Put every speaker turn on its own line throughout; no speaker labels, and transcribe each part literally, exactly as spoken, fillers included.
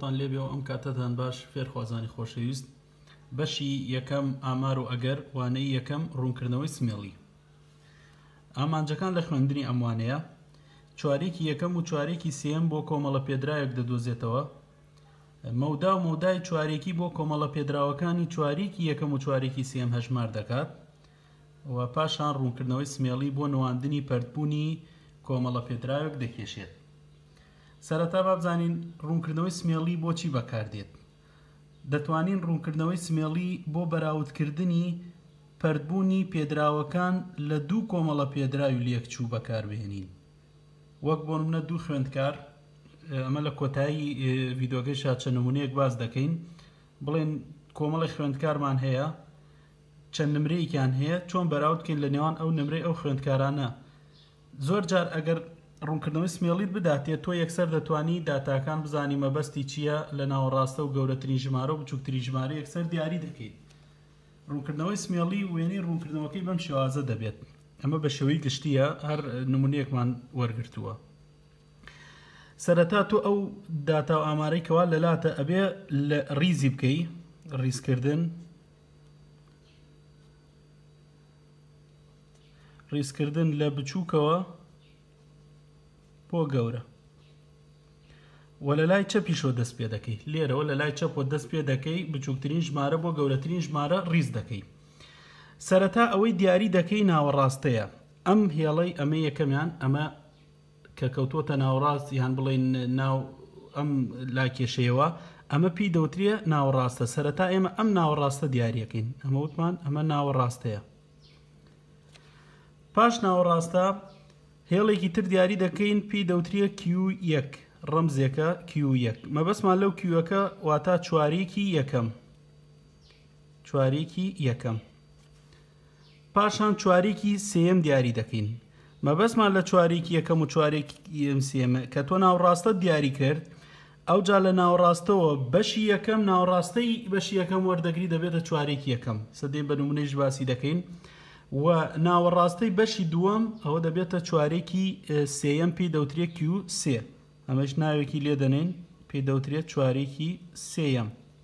خۆتان لێبێ و ئەم کاتەتان باش فێرخوازانی خۆشەویست. بەشی یەکەم ئامار و ئەگەر وانەی یەکەم ڕوونکردنەوەی سمێڵی. ئامانجەکان لە خوێندنی ئەموانەیە چوارێکی یەکەم و چوارێکی سێم بۆ کۆمەڵە پێدراوێک دەدۆزێتەوە. مەودا و مەودای چوارێکی بۆ کۆمەڵە پێدراوەکانی چوارێکی یەکەم و چوارێکی سێم هەژمار دەکات و پاشان ڕوونکردنەوەی سمێڵی بۆ نواندنی پەردبوونی کۆمەڵە پێدراوێک دەکێشێت. سەرەتا بابزانین ڕوونکردنەوەی سمێڵی بۆچی بەکاردێت. دەتوانین ڕوونکردنەوەی سمێڵی بۆ بەراوردکردنی پەردبوونی پێدراوەکان لە دوو کۆمەڵە پێدراوی لێکچوو بەکاربهێنین. وەک بۆ نمونە دوو خوێندکار، ئەمە لە کۆتایی ڤیدۆگەیشا چەند نمونەیەک باز دەکەین، بڵێن کۆمەڵی خوێندکارمان هەیە، چەند نمرەیەکیان هەیە، چۆن بەراورد بکەین لە نێوان ئەو نمرەی ئەو خوێندکارانە. زۆر جار ئەگەر ڕوونکردنەوەی سمێڵیت بداتێت تۆ یەکسەر دەتوانی داتاکان بزانی مەبەستی چییە لە ناوەڕاستە و گەورەترین ژمارە و بچووکترین ژمارە یەکسەر دیاری دەکەیت. ڕوونکردنەوەی سمێڵی وێنەی ڕوونکردنەوەکەی بەم شێوازە دەبێت. ئەمە بە شێوەی گشتیە، هەر نمونەیەکمان وەرگرتووە. سەرەتا تۆ ئەو داتا و ئامارەی کەوا لەلاتە ئەبێ لە ڕیزی بکەی، ڕیزکردن ڕیزکردن لە بچووکەوە بۆ گەورە و لە لای چەپیشۆ دەست پێ دەکەی. لێرەوە لە لای چەپۆ دەست پێ دەکەی، بچووکترین ژمارە بۆ گەورەترین ژمارە ڕیز دەکەی. سەرەتا ئەوەی دیاری دەکەی ناوەڕاستەیە. ئەم هێڵەی ئەمە یەکەمیان، ئەمە کە کەوتۆتە ناوەڕاست یان بڵێن ناو ئەم لاکێشەیەوە، ئەمە پێی دەوترێ ناوەڕاستە. سەرەتا ئێمە ئەم ناوەڕاستە دیاریەکەین. ئەمە وتمان ئەمە ناوەڕاستەیە. پاش ناوەڕاستە هێڵێکی تر دیاری دەکەین، پێی دەوترێ کیو یەک، ڕەمزێکە کیو یەک. مەبەستمان لەو کیوەکە واتە چوارێکی یەکەم، چوارێکی یەکەم. پاشان چوارێکی سێم دیاری دەکەین. مەبەستمان لە چوارێکی یەکەم و چوارێکی سێمە کە تۆ ناوەڕاستە دیاری کرد، ئەو جا لە ناوەڕاستەوە بەشی یەکەم ناوەڕاستەی بەشی یەکەم وەردەگری دەبێتە چوارێکی یەکەم. سەدەی بە نمونەیش باسی دەکەین. و ناوەڕاستەی بەشی دووەم ئەوە دەبێتە چوارێکی سێیەم، پێی دەوترێ کیو سێ. ئەمەش ناوێکی لێ دەنێن، پێی دەوترێت چوارێکی سێیەم.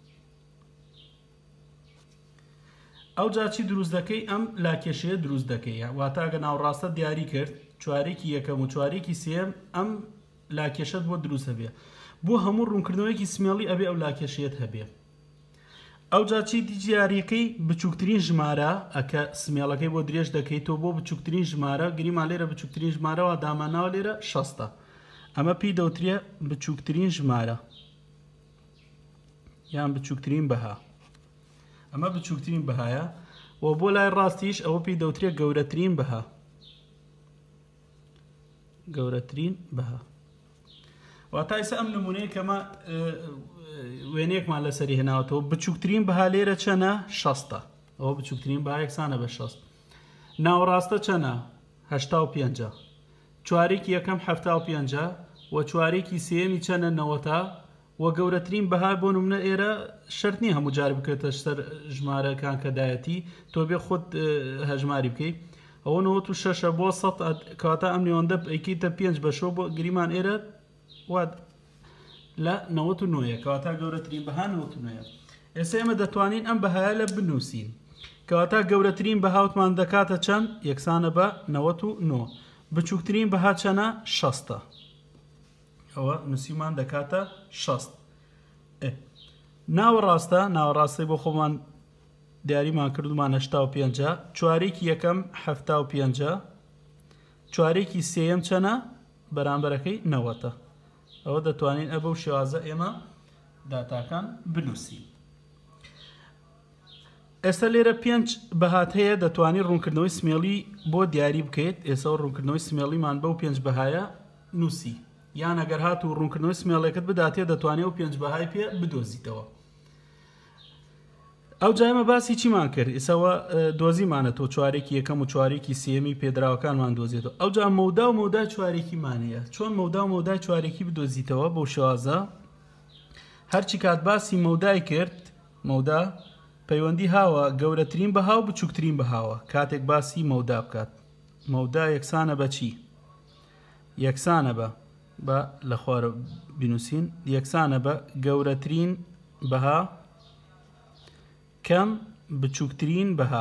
ئەو جا چی دروست دەکەی؟ ئەم لاکێشەیە دروست دەکەی. واتە ئەگە ناوەڕاستە دیاری کرد چوارێکی یەکەم و چوارێکی سێم، ئەم لاکێشەت بۆ دروست هەبێ. بۆ هەموو ڕوونکردنەوەیەکی سمێڵی ئەبێ ئەو لاکێشەیەت هەبێ. ئەو جا چی دیاریەکەی؟ بچووکترین ژمارە. ئەکە سمێڵەکەی بۆ درێژ دەکەیت تۆ بۆ بچووکترین ژمارە، گریمان لێرە بچووکترین ژمارەوە داماناوە لێرە شەستە. ئەمە پێی دەوترێ بچووکترین ژمارە یان بچووکترین بەها. ئەمە بچووکترین بەهایە. و بۆ لای ڕاستیش ئەوە پێی دەوترێت گەورەترین بەها، گەورەترین بەها. واتە ئێستا ئەم نمونەیە کەمە وێنەیەکمان لەسەری هێناوەتەوە. بچووکترین بەها لێرە چەنە؟ شەستە. ئەوە بچووکترین بەها یەکسانە بە شەست. ناوەڕاستە چەنە؟ هەشتا و پێنجە. چوارێکی یەکەم هەفتا و پێنجە و چوارێکی سێمی چەنە؟ نەوەتا. و گەورەترین بەها بۆ نمونە ئێرە شەرت نییە هەموو جار بکرێتە سەر ژمارەکان کە دایەتی، تۆ بێ خۆت هەژماری بکەیت. ئەوە نەوەت و شەشە بۆ سەد، کەواتە ئەم نێوەندە ئەیکەیتە پێنج بەشەوە بۆ گریمان ئێرە وات لە نەوەت و نۆیە، کەواتە گەورەترین بەها نەوەت و نۆیە. ئێستا ئێمە دەتوانین ئەم بەهایە لە بنووسین، کەواتە گەورەترین بەهاوتمان دەکاتە چەند؟ یەکسانە بە نەوەت و نۆ. بچووکترین بەها چەنە؟ شەستە. ئەوە نووسیمان دەکاتە شەست. ناوەڕاستە، ناوەڕاستی بۆ خۆمان دیاریمان کردومان هەشتا و پێنجە. چوارێکی یەکەم هەفتا و پێنجە. چوارێکی سێیەم چەنە؟ بەرامبەرەکەی نەوەتە. ئەوە دەتوانین ئە بەو شێوازە ئێمە داتاکان بنووسین. ئێستا لێرە پێنج بەهات هەیە، دەتوانین ڕوونکردنەوەی سمێڵی بۆ دیاری بکەیت. ئێستا ڕوونکردنەوەی سمێڵیمان بەو پێنج بەهایە نووسی، یان ئەگەر هات و ڕوونکردنەوەی سمێڵەکەت بداتێ دەتوانێت و پێنج بەهای پێ بدۆزیتەوە. ئەو جایمە باسی چیمان کرد؟ ئێسەوە دۆزیمانە تۆ چوارێکی یەکەم و چوارێکی سێمی پێدراوەکانمان دۆزیێتەوە. ئەو جا مەودا و مەودای چوارێکیمانەیە. چۆن مەودا و مەودای چوارێکی بدۆزیتەوە؟ بەو شێوازە هەرچی کات باسی مەودای کرد، مەودا پەیوەندی هاوە گەورەترین بەها و بچووکترین بەهاوە. کاتێک باسی مەودا بکات، مەودا یەکسانە بە چی؟ یەکسانە بە بە لە خوارە بنووسین یەکسانە بە گەورەترین بەها کەم بچووکترین بەها.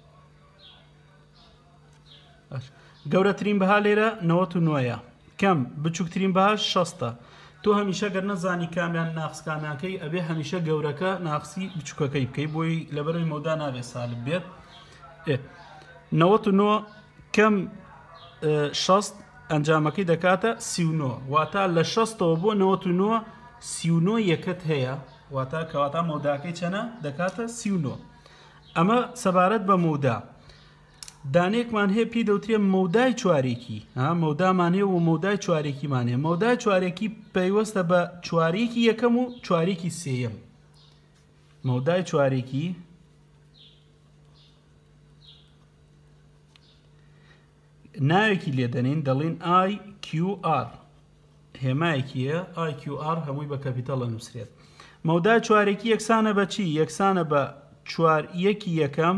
گەورەترین بەها لێرە نەوەت و نۆیە، کەم بچووکترین بەها شەستە. تۆ هەمیشە گەر نەزانی کامیان ناقص کامیانکەی ئەبێ هەمیشە گەورەکە ناقسی بچووکەکەی بکەی بۆی لەبەرەوەی مەودا نابێ سالب بێت. نەوەت و نۆ کەم شەست ئەنجامەکەی دەکاتە سی و نۆ، واتە لە شەستەوە بۆ نەوەت و نۆ سی و نۆ یەکەت هەیە، واتە کەواتە مەوداکەی چەنە دەکاتە سی و نۆ. ئەمە سەبارەت بە مەودا. دانێکمان هەیە پێی دەوترێت مەودای چوارێکی، مەودامان هەیە و مەودای چوارێکیمان هەیە. مەودای چوارێکی پەیوەستە بە چوارێکی یەکەم و چوارێکی سێیەم. مەودای چوارێکی ناوێکی لێدەنین دەڵین آی کیو ئار، هێمایەکیە آی کیو ئار هەمووی بە کەپیتەڵە نووسرێت. مەودای چوارێکی یەکسانە بە چی؟ یەکسانە بە چوار یەکی یەکەم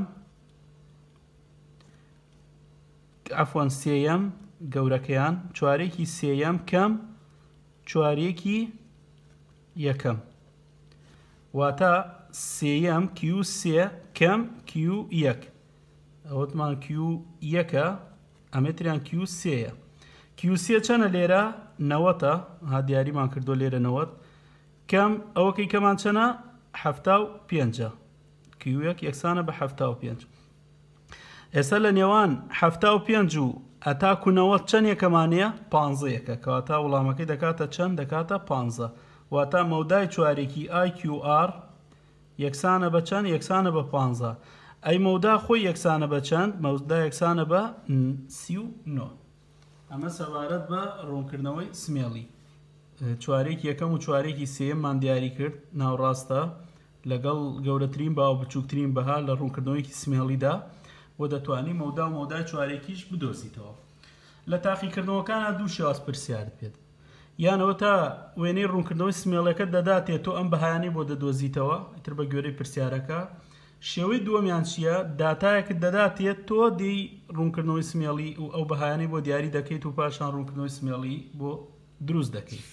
ئەفوان سێیەم گەورەکەیان، چوارێکی سێیەم کەم چوارێکی یەکەم، واتە سێیەم کیو سێ کەم کیو یەک، ئەوەتمان کیو یەکە، ئەمەتریان کیو سێیە. کیو سێ چەنە لێرە؟ نەوەتە، ها دیاریمان کردو لێرە نەوەت، کەم ئەوەکەی کەمان چەنە؟ حەفتا و پێنجە. کیو یەک یەکسانە بە حەفتا و پێنج. ئێستا لە نێوان حەفتا و پێنج و ئەتاکو نەوەت چەند یەکەمانەیە؟ پانزەیەکە، کەواتە وەڵامەکەی دەکاتە چەند؟ دەکاتە پانزە. واتە مەودای چوارێکی آی کیو ئار یەکسانە بە چەند؟ یەکسانە بە پانزە. ئەی مەودا خۆی یەکسانە بە چەند؟ مەودا یەکسانە بە سی و نۆ. ئەمە سەبارەت بە ڕوونکردنەوەی سمێڵی. چوارێکی یەکەم و چوارێکی سێیەممان دیاری کرد، ناوڕاستە لەگەڵ گەورەترین بە و بچووکترین بەها لە ڕوونکردنەوەیکی سمێڵیدا، و دەتوانی مەودا و مەودای چوارێکیش بدۆزیتەوە. لە تاقیکردنەوەکانە دوو شێواز پرسیارت پێت، یانەوە تا وێنەی ڕوونکردنەوەی سمێڵەکەت دەداتێت تۆ ئەم بەهایانەی بۆ دەدۆزیتەوە ئیتر بە گوێرەی پرسیارەکە. شێوەی دووەمیان چییە؟ داتایەکت دەداتێت تۆ دی ڕوونکردنەوەی سمێڵی و ئەو بەهایانەی بۆ دیاری دەکەیت و پاشان ڕوونکردنەوەی سمێڵی بۆ دروست دەکەیت.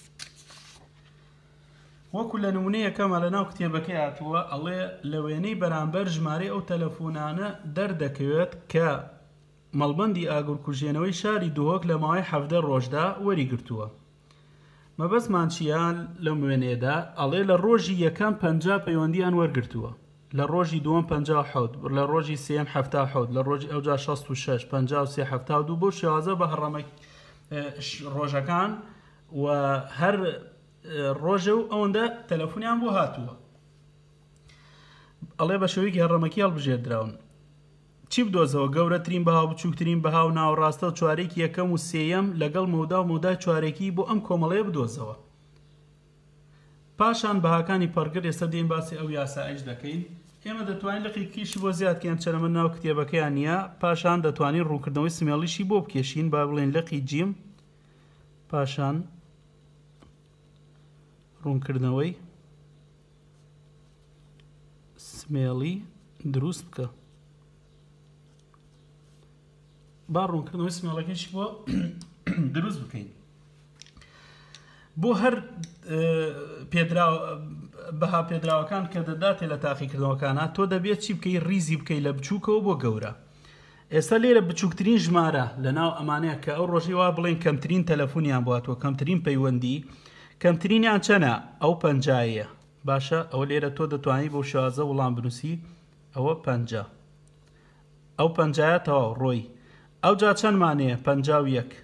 وەکو لە نمونەیەکەمە لە ناو کتێبەکەی هاتووە ئەڵێ لە وێنەی بەرامبەر ژمارەی ئەو تەلەفۆنانە دەردەکەوێت کە مەڵبەندی ئاگرکوژێنەوەی شاری دۆهۆک لە ماوەی حەڤدە ڕۆژدا وەریگرتووە. مەبەستمان چییە لەم وێنەیەدا؟ ئەڵێ لە ڕۆژی یەکەم پەنجا پەیوەندیان وەرگرتووە، لە ڕۆژی دووەم پەنجا و حەوت، لە ڕۆژی سێم حەفتا و حەوت، لە ڕۆژی ئەوجا شەست و شەش، پەنجا و سێ، حەفتا و دوو، بۆ شێوازە بە هەڕەمەی ڕۆژەکان و هەر ڕۆژە و ئەوەندە تەلەفۆنیان بۆ هاتووە. ئەڵێ بە شێوەیەکی هەڕەمەکی هەڵبژێردراون. چی بدۆزەوە؟ گەورەترین بەها و بچووکترین بەها و ناوەڕاستە و چوارێکی یەکەم و سێیەم لەگەڵ مەودا و مەودای چوارێکی بۆ ئەم کۆمەڵەیە بدۆزەوە. پاشان بەهاکانی پەڕگر ئێستا دێین باسی ئەو یاسایش دەکەین. ئێمە دەتوانین لەقی کیشی بۆ زیادکەین چەرەمە ناو کتێبەکەیان نییە، پاشان دەتوانین ڕوونکردنەوەی سمێڵیشی بۆ بکێشین، با بڵێن لەقی جیم، پاشان ڕوونکردنەوەی سمێڵی دروست بکە. با ڕوونکردنەوەی سمێڵەکەشی بۆ دروست بکەین. بۆ هەر بەها پێدراوەکان کە دەداتێ لە تاقیکردنەوەکانە تۆ دەبێت چی بکەی؟ ریزی بکەی لە بچووکەوە بۆ گەورە. ئێستا لێرە بچووکترین ژمارە لە ناو ئەمانەیە کە ئەو ڕۆژی وا بڵێن کەمترین تەلەفۆنیان بواتەوە، کەمترین پەیوەندی، کەمترینیان چەنە؟ ئەو پەنجایە. باشە ئەوە لێرە تۆ دەتوانیت بۆ شێوازە وەڵام بنووسی، ئەوە پەنجا، ئەو پەنجایە تەواو ڕۆی. ئەو جا چەندمانەیە؟ پەنجا و یەک،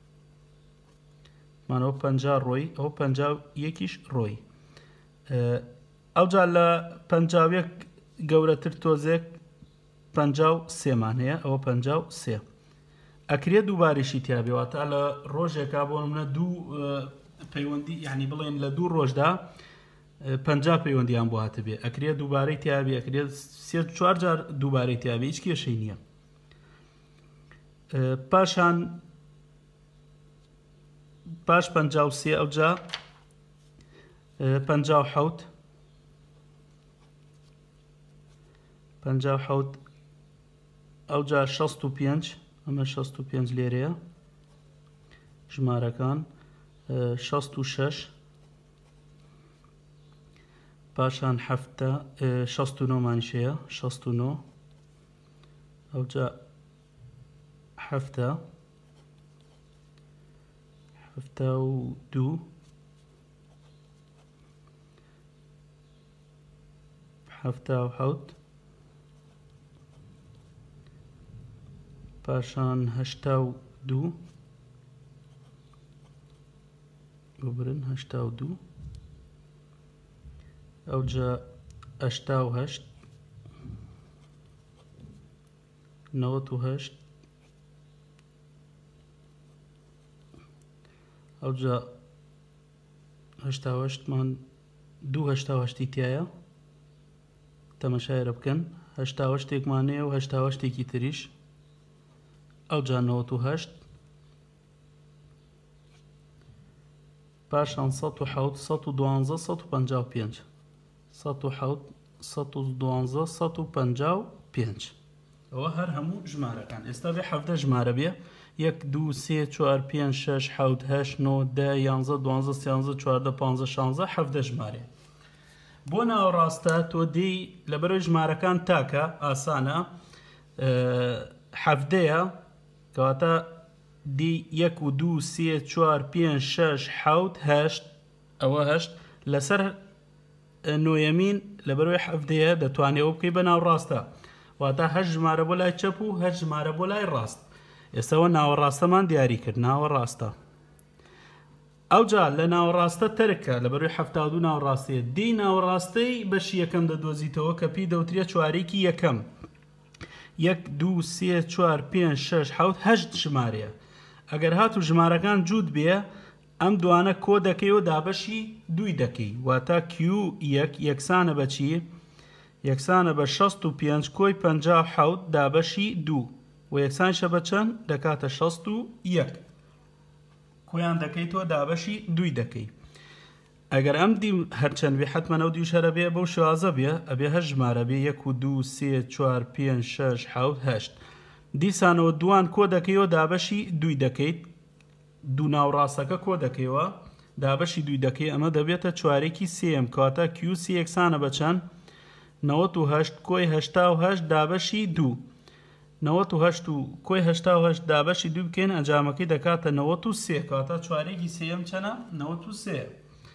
مانەوە پەنجا ڕۆی، ئەو پەنجا و یەکیش ڕۆی. ئەو جا لە پەنجا و یەک گەورەتر تۆزێک پەنجا و سێمان هەیە، ئەوە پەنجا و سێ. ئەکرێت دووبارێشی تیابێواتە لە ڕۆژێکا بۆ منە دوو پەیوەندی، یعنی بڵێن لە دوو ڕۆژدا پەنجا پەیوەندیان بۆ هاتە بێ، ئەکرێت دووبارەی تیابێ، ئەکرێت سێ چوار جار دووبارەی تیابێ، هیچ کێشەی نییە. پاشان پاش پەنجا و سێ ئەو جا پەنجا و حەوت، پەنجا و حەوت ئەو جا شەست و پێنج، ئەمە شەست و پێنج لێرەیە ژمارەکان، شەست و شەش پاشان حەفتە شەست و نۆ مانیشەیە شەست و نۆ ئەوجا حەفتە حەفتە و دوو حەفتە و حەوت پاشان هەشتا و دوو ببرن هەشتا و دوو ئەوجا ئەشتا و هەشت نەوەت و هەشت ئەوجا هەشتا و هەشتمان دوو هەشتا و هەشتی تایە تەمەشایرە بکەن هەشتا و هەشتێکمانەیە و هەشتا و هەشتێکی تریش ئەوجا نەوەت و هەشت پاشان سەد و حەوت سەد و دوانزە سەد و پەنجا و پێنج سەد و حەوت سەد و دوانزە سەد و پەنجا و پێنج ئەوە هەر هەموو ژمارەکان ئێستا بێ حەفدە ژمارە بێ یەک دوو سێ چوار پێنج شەش حەوت هەشت نۆ دە یانزە دوانزە سیانزە چواردە پانزە شانزە حەفدە ژمارە بۆ ناوەڕاستە تۆ دێی لەبەرەوەی ژمارەکان تاکە ئاسانە حەفدەیە کەواتە دی یەک و دوو سێ چوار پێنج شەش حەوت هەشت ئەوە هەشت لەسەر نۆیەمین لەبەرەوەی حەفدەیە دەتوانێەوە بکەی بە ناوڕاستە واتە هەشت ژمارە بۆ لای چەپ و هەشت ژمارە بۆ لای ڕاست ئێستاەوە ناوەڕاستەمان دیاری کرد ناوەڕاستە ئەوجا لە ناوەڕاستە تەرکە لەبەرەوەی هەفتاد و دوو ناوەڕاستەیە دی ناوەڕاستەی بەشی یەکەم دەدۆزیتەوە کە پێی دەوترێت چوارێکی یەکەم یەک دوو سێ چوار پێنج شەش حەوت هەشت ژمارەیە ئەگەر هات و ژمارەکان جوود بێ ئەم دوانە کۆ دەکەی و دابەشی دووی دەکەی واتە کیو یەک یەکسانە بە چی یەکسانە بە شەست و پێنج کۆی پەنجا و حەوت دابەشی دوو و یەکسانشە بە چەند دەکاتە شەست و یەک کۆیان دەکەیتەوە دابەشی دووی دەکەی ئەگەر ئەم دی هەرچەند بێ حتمەنە و دیوشەرە بێ بەو شێوازە بێ ئەبێ هەشت ژمارە بێ یەک و دوو سێ چوار پێنج شەش حەوت هەشت دیسانەوە دوان کۆ دەکەیەوە دابەشی دووی دەکەیت دوو ناوڕاستەکە کۆ دەکەیەوە دابەشی دووی دەکەی ئەمە دەبێتە چوارێکی سێم کاتە کیو سی یەکسانە بە چەند نەوەت و هەشت کۆی هەشتا و هەشت دابەشی دوو نەوەت و هەشت و کۆی هەشتا و هەشت دابەشی دوو بکەین ئەنجامەکەی دەکاتە نەوەت و سێ کاتە چوارێکی سێم چەنە نەوەت و سێ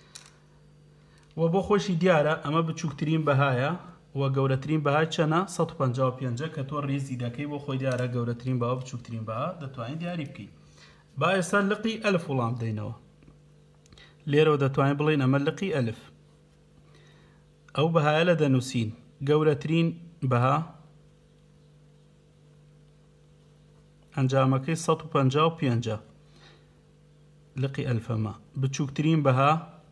و بۆ خۆشی دیارە ئەمە بچووکترین بەهایە و گەورەترین بەهای چەنە سەد و پەنجا و پێنج کە تۆ ڕێزی دەکەی بۆ خۆی دیارە گەورەترین بەها بچووکترین بەها دەتوانین دیاری بکەیت با ئێستا لقی ئەلف وڵام بدەینەوە لێرەوە دەتوانین بڵێن ئەمە لقی ئەلف ئەو بەهایە لە دەنووسین گەورەترین بەها ئەنجامەکەی سەد و پەنجا و پێنج لقی ئەلفەمە بچووکترین بەها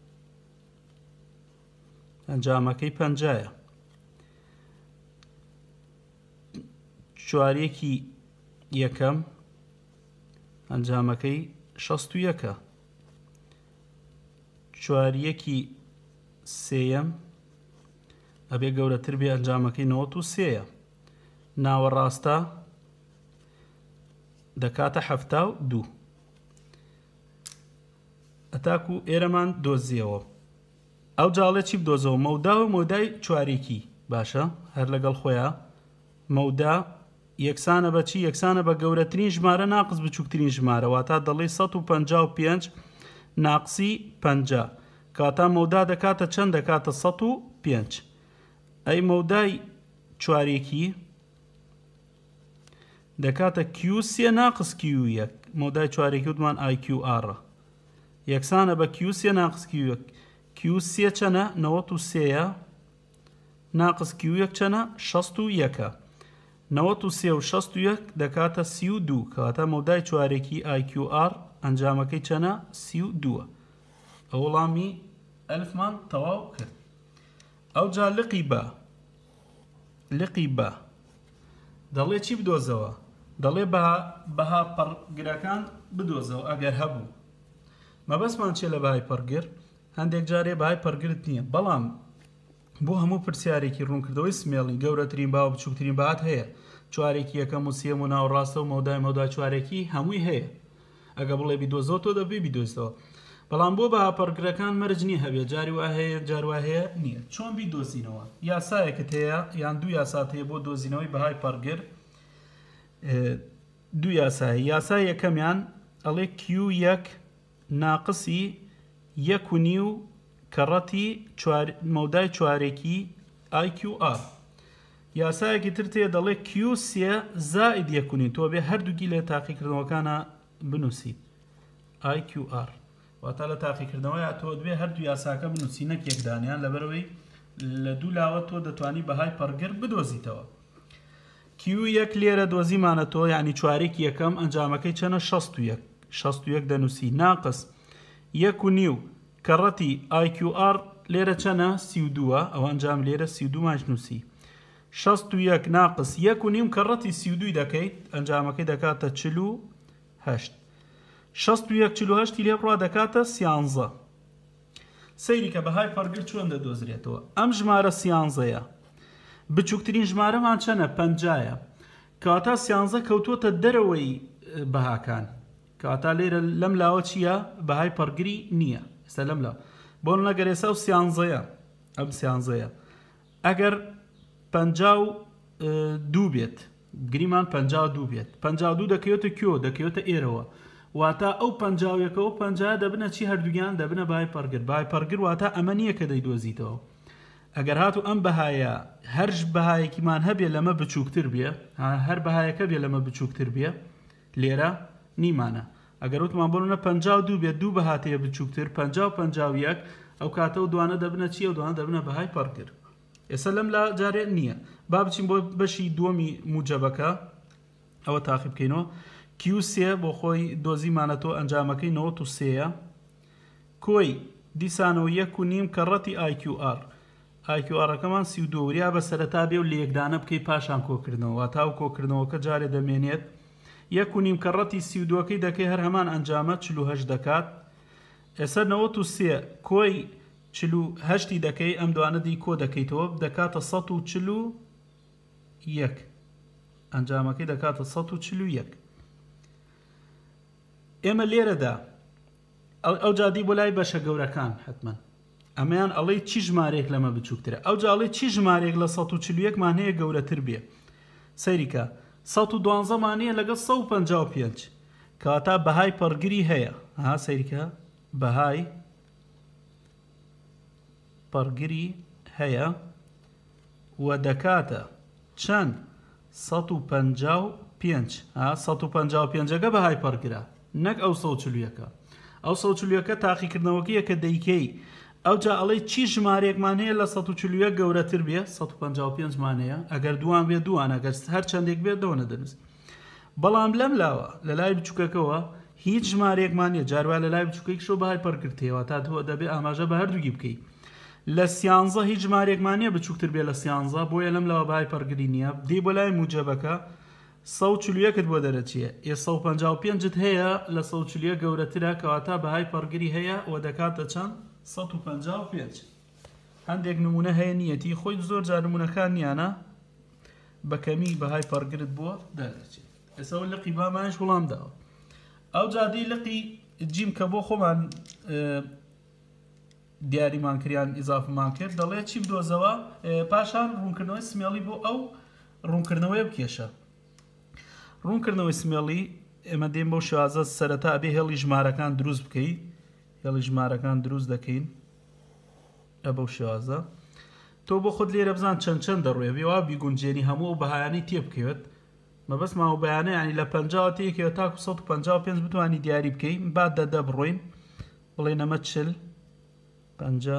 ئەنجامەکەی پەنجایە چوارێکی یەکەم ئەنجامەکەی شەست و یەکە چواریەکی سێیەم ئەبێ گەورەتر بێ ئەنجامەکەی نەوەت و سێیە ناوەڕاستە دەکاتە هەفتا و دوو ئەتاکو ئێرەمان دۆزیەوە ئەو جاڵێ چی بدۆزەوە مەودا و مەودای چوارێکی باشە هەر لەگەڵ خۆیان مەودا یەکسانە بە چی یەکسانە بە گەورەترین ژمارە ناقص بچووکترین ژمارە واتە دەڵێ سەد و پەنجا و پێنج ناقسی پەنجا کاتا مەودا دەکاتە چەند دەکاتە سەد و پێنج ئەی مەودای چوارێکی دەکاتە کیو سێ ناقس کیو یەک مەودای چوارێکی وتمان ئای کیو ئاڕە یەکسانە بە کیو سێ ناقس کیو یەک کیو سێ چەنە نەوەت و سێیە ناقس کیو یەک چەنە شەست و یەکە نەوەت و سێ و شەست و یەک دەکاتە سی و دوو کەواتە مەودای چوارێکی ئای کیو ئار ئەنجامەکەی چەنە سی و دووە ئەو وەڵامی ئەلفمان تەواو کرد ئەو جا لقی بە لقی بە دەڵێ چی بدۆزەوە دەڵێ بەها پەڕگرەکان بدۆزەوە ئەگەر هەبوو مەبەستمان چێ لە بەهای پەڕگر هەندێک جارێ بەهای پەڕگرت نییە بەڵام بۆ هەموو پرسیارێکی ڕوونکردەوەی سمێڵی گەورەترین با و بچووکترین بەهات هەیە چوارێکی یەکەم و سێم و ناوەڕاستە و مەودای مەودای چوارێکی هەمووی هەیە ئەگە بڵێ بیدۆزەوە تۆ دەبێ بیدۆزەوە بەڵام بۆ بە پەرگرەکان مەرج نییە هەبێ جاری وا هەیە جاروا هەیە نییە چۆن بی دۆزینەوە یاسایەکت هەیە یان دوو یاسات هەیە بۆ دۆزینەوەی بەهای پەرگر دوو یاسای یاسای یەکەمیان ئەڵێ کیو یەک ناقسی یەک و نیو کەڕەتی مەودای چوارێکی ئای کیو ئار یاسایەکی تر تێ دەڵێ کیو سێ زائید یەک و نیو تۆ بێ هەردووگی لە تاقیکردنەوەکانە بنووسیت ئای کیو ئار واتە لە تاقیکردنەوەی تۆ دوێ هەردوو یاساکە بنووسی نەک یەکدانیان لەبەرەوەی لە دوو لاوە تۆ دەتوانی بەهای پەرگر بدۆزیتەوە کیو یەک لێرە دۆزیمانە تۆ یعنی چوارێکی یەکەم ئەنجامەکەی چەنە شەست و یەک شەست و یەک دەنووسی ناقس یەک و نیو کەڕەتی ئای کیو ئار لێرە چەنە سی و دووە ئەوە ئەنجام لێرە سی و دوو ماش نووسی شەست و یەک ناقس یەک و نیم کەڕەتی سی و دووی دەکەیت ئەنجامەکەی دەکاتە چل و هەشت شەست و یەک چل و هەشتی لێ بڕوا دەکاتە سیانزە سەیری کە بەهای پەرگر چۆن دەدۆزرێتەوە ئەم ژمارە سیانزەیە بچووکترین ژمارەمان چەنە پەنجایە کەواتە سیانزە کەوتوتە دەرەوەی بەهاکان کەواتە لێرە لەم لاوە چییە بەهای پەرگری نییە ئێستا لەم لاوە بۆ نەگەر ئێستا و سیانزەیە ئەم سیانزەیە ئەگەر پەنجا و دوو بێت گریمان پەنجا و دوو بێت پەنجا و دوو دەکەوێتە کۆ دەکەوێتە ئێرەوە واتە ئەو پەنجاویەکەەوە پەنجا دەبنە چی هەردووگیان دەبنە بەهای پەرگر بەهای پەرگر واتە ئەمە نییە کە دەیدۆزیتەوە ئەگەر هاتو ئەم بەهایە هەرش بەهایەکیمان هەبێ لەمە بچووکتر بێ هەر بەهایەکە بێ لەمە بچووکتر بێ لێرە نیمانە ئەگەر وتمان بۆنە پەنجا و دوو بێت دوو بەهاتەیە بچووکتر پەنجا و پەنجا و یەک ئەو کاتە و دوانە دەبنە چیە و دوانە دەبنە بەهای پەرگر ئێستا لەم لا جارێ نییە با بچین بۆ بەشی دووەمی موجەبەکە ئەوە تاقی بکەینەوە کیو سێ بۆ خۆی دۆزیمانەتۆ ئەنجامەکەی نەوەت و سێیە کۆی دیسانەوە یەک و نیم کەڕەتی ئای کیو ئار ئای کیو ئارەکەمان سی و دوو وریا بە سەرەتا بێ و لە یەکدانە بکەی پاشان کۆکردنەوە واتە و کۆکردنەوەکە جارێ دەمێنێت یەک و نیم کەڕەتی سی و دووەکەی دەکەی هەر هەمان ئەنجامە چل و هەشت دەکات ئێستا نەوەت و سێ کۆی چل و هەشتی دەکەی ئەم دوانە دی کۆ دەکەیتەوە دەکاتە سەد و چل و یەک ئەنجامەکەی دەکاتە سەد و چل و یەک ئێمە لێرەدا ئەو جادی بۆ لای بەشە گەورەکان حتمما ئەمەیان ئەڵێ چی ژمارێک لەمە بچووکترە ئەو جاڵێ چی ژمارێک لە سەد و چل و یەک مانەیە گەورەتر بێ سەیریکە سەد و دوانزە مانەیە لەگەڵ سەد و پەنجا و پێنج کەواتە بەهای پەرگری هەیە ها سەیریکە بەهای پەرگری هەیە و دەکاتە چەند سەد و پەنجا و پێنج سەد و پەنجا و پێنجەکە بەهای پەرگرە نەک ئەو سەد و چل و یەکە ئەو سەد و چل و یەکە تاقیکردنەوەکیە کە دەیکەی ئەو جا ئەڵێ چی ژمارێکمان هەیە لە سەد و چل و یەک گەورەتر بێ سەد و پەنجا و پێنج مانەیە ئەگەر دوان بێ دوان ئەگەر هەر چەندێک بێت دەوەنە دەنووس بەڵام لەم لاوە لە لای بچووکەکەەوە هیچ ژمارێکمان نیە جاروا لە لای بچووکەیەکشەوە بەهای پەرگرتەوە تا تۆ دەبێ ئاماژە بە هەردووگی بکەیت لە سیانزە هیچ ژمارێکمان نیە بچووکتر بێ لە سیانزە بۆیە لەم لاوە بەهای پەرگری نییە دێ بۆ لای موجەبەکە سەد و چل و یەکت بۆ دەرەچیە ئێ سەد و پەنجا و پێنجت هەیە لە سەد و چل و یەک گەورەترە کەواتە بەهای پەرگری هەیە و دەکاتە چەند سەد و پەنجا و پێنج هەندێک نمونە هەیە نیەتی خۆی زۆر جار نمونەکان نیانە بەکەمی بەهای پەرگرت بۆ دەرەچێت ئێسەوە لقی بامانش وڵام داوە ئەو جادی لقی جیم کە بۆ خۆمان دیاریمان کریان ئیزافمان کرد دەڵێ چی بدۆزەوە پاشان ڕوونکردنەوەی سمێڵی بۆ ئەو ڕوونکردنەوەی بکێشە ڕوونکردنەوەی سمێڵی ئێمە دێم بەو شازە سەرەتا بێ هێڵی ژمارەکان دروست بکەیت هێڵی ژمارەکان دروست دەکەین ئە بەو شازە تۆ بۆ خۆت لێرە بزان چەند چەند دەڕوێ وا بیگونجێنی هەموو و بەهایانی تێ بکەوێت مەبەست ماوە بەیانە ینی لە پەنجا تێکەوە تاکو سەد و پەنجا و پێنج بتوانی دیاری بکەین بعد دەدە بڕۆین بڵێن ئەمە چل پەنجا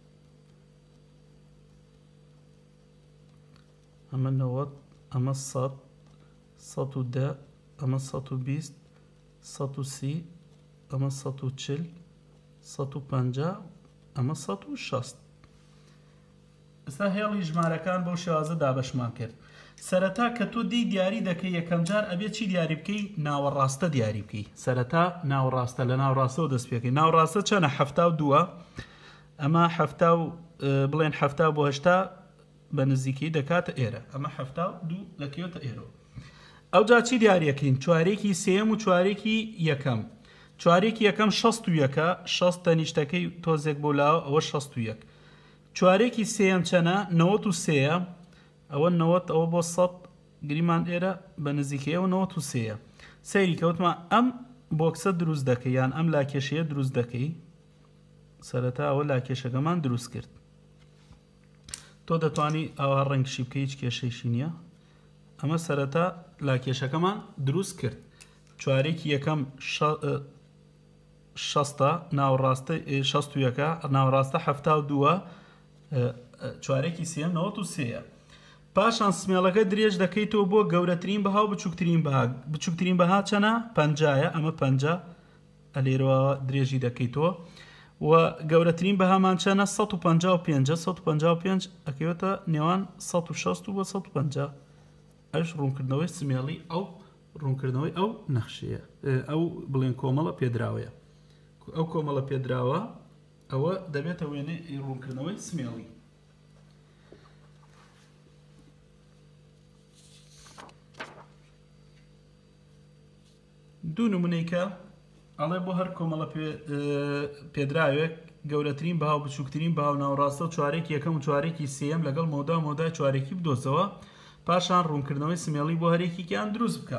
ئەمە نەوەت ئەمە سەد سەد و دە ئەمە سەد و بیست سەد و سی ئەمە سەد و چل سەد و پەنجا ئەمە سەد و شەست ئێستا هێڵی ژمارەکان بەو شێوازە دابەشمان کرد سەرەتا کە تۆ دی دیاری دەکەی یەکەم جار ئەبێت چی دیاری بکەی ناوەڕاستە دیاری بکەی سەرەتا ناوەڕاستە لە ناوڕاستەوە دەست پێکەی ناوڕاستە چەنە هەفتا و دووە ئەمە هەفتا و بڵێن هەفتا بۆ هەشتا بە نزیکی دەکاتە ئێرە ئەمە هەفتا و دوو دەکەوێتە ئێرە ئەو جا چی دیارەکەین چوارێکی سێم و چوارێکی یەکەم چوارەکی یەکەم شەست و یەکە شەست تەنیشتەکەی تۆزێک بۆ لاوە ئەوە شەست و یەک چوارێکی سێم چەنە نەوەت و سێیە ئەوە نەوەت ئەوە بۆ سەد گریمان ئێرە بە نزیکەیەوە نەوەت و سێیە سەیری کەوتمان ئەم بۆکسە دروست دەکەی یان ئەم لاکێشەیە دروست دەکەی سەرەتا ئەوە لاکێشەکەمان دروست کرد تۆ دەتوانی ئەوە ڕەنگشی بکە هیچ کێشەیشی نییە ئەمە سەرەتا لاکێشەکەمان دروست کرد چوارێکی یەکەم شەستە ناوەڕاستە شەست و یەکە ناوەڕاستە هەفتا و دووە چوارێکی سێم نەوەت و سێیە پاشان سمێڵەکە درێژ دەکەیتەوە بۆ گەورەترین بەها و بچووکترین بەها بچووکترین بەها چەنە پەنجایە ئەمە پەنجا ئەلێرەوە درێژی دەکەیتەوە و گەورەترین بەهامان چەنە سەد و پەنجا و پێنج سەد و پەنجا و پێنج ئەکەوێتە نێوان سەد و شەست و بە سەد و پەنجا ئەش ڕوونکردنەوەی سمێڵی ئەو ڕوونکردنەوەی ئەو نەخشەیە ئەو بڵێن کۆمەڵە پێدراوەیە ئەو کۆمەڵە پێدراوە ئەوە دەبێتە وێنەی ڕوونکردنەوەی سمێڵی دوو نمونەیکە ئەڵێ بۆ هەر کۆمەڵە پێدراوێک گەورەترین بەها و بچووکترین بەها و ناوەڕاستە و چوارێکی یەکەم و چوارێکی سێم لەگەڵ مۆدا و مۆدای چوارێکی بدۆزەوە پاشان ڕوونکردنەوەی سمێڵی بۆ هەرێکیان دروست بکە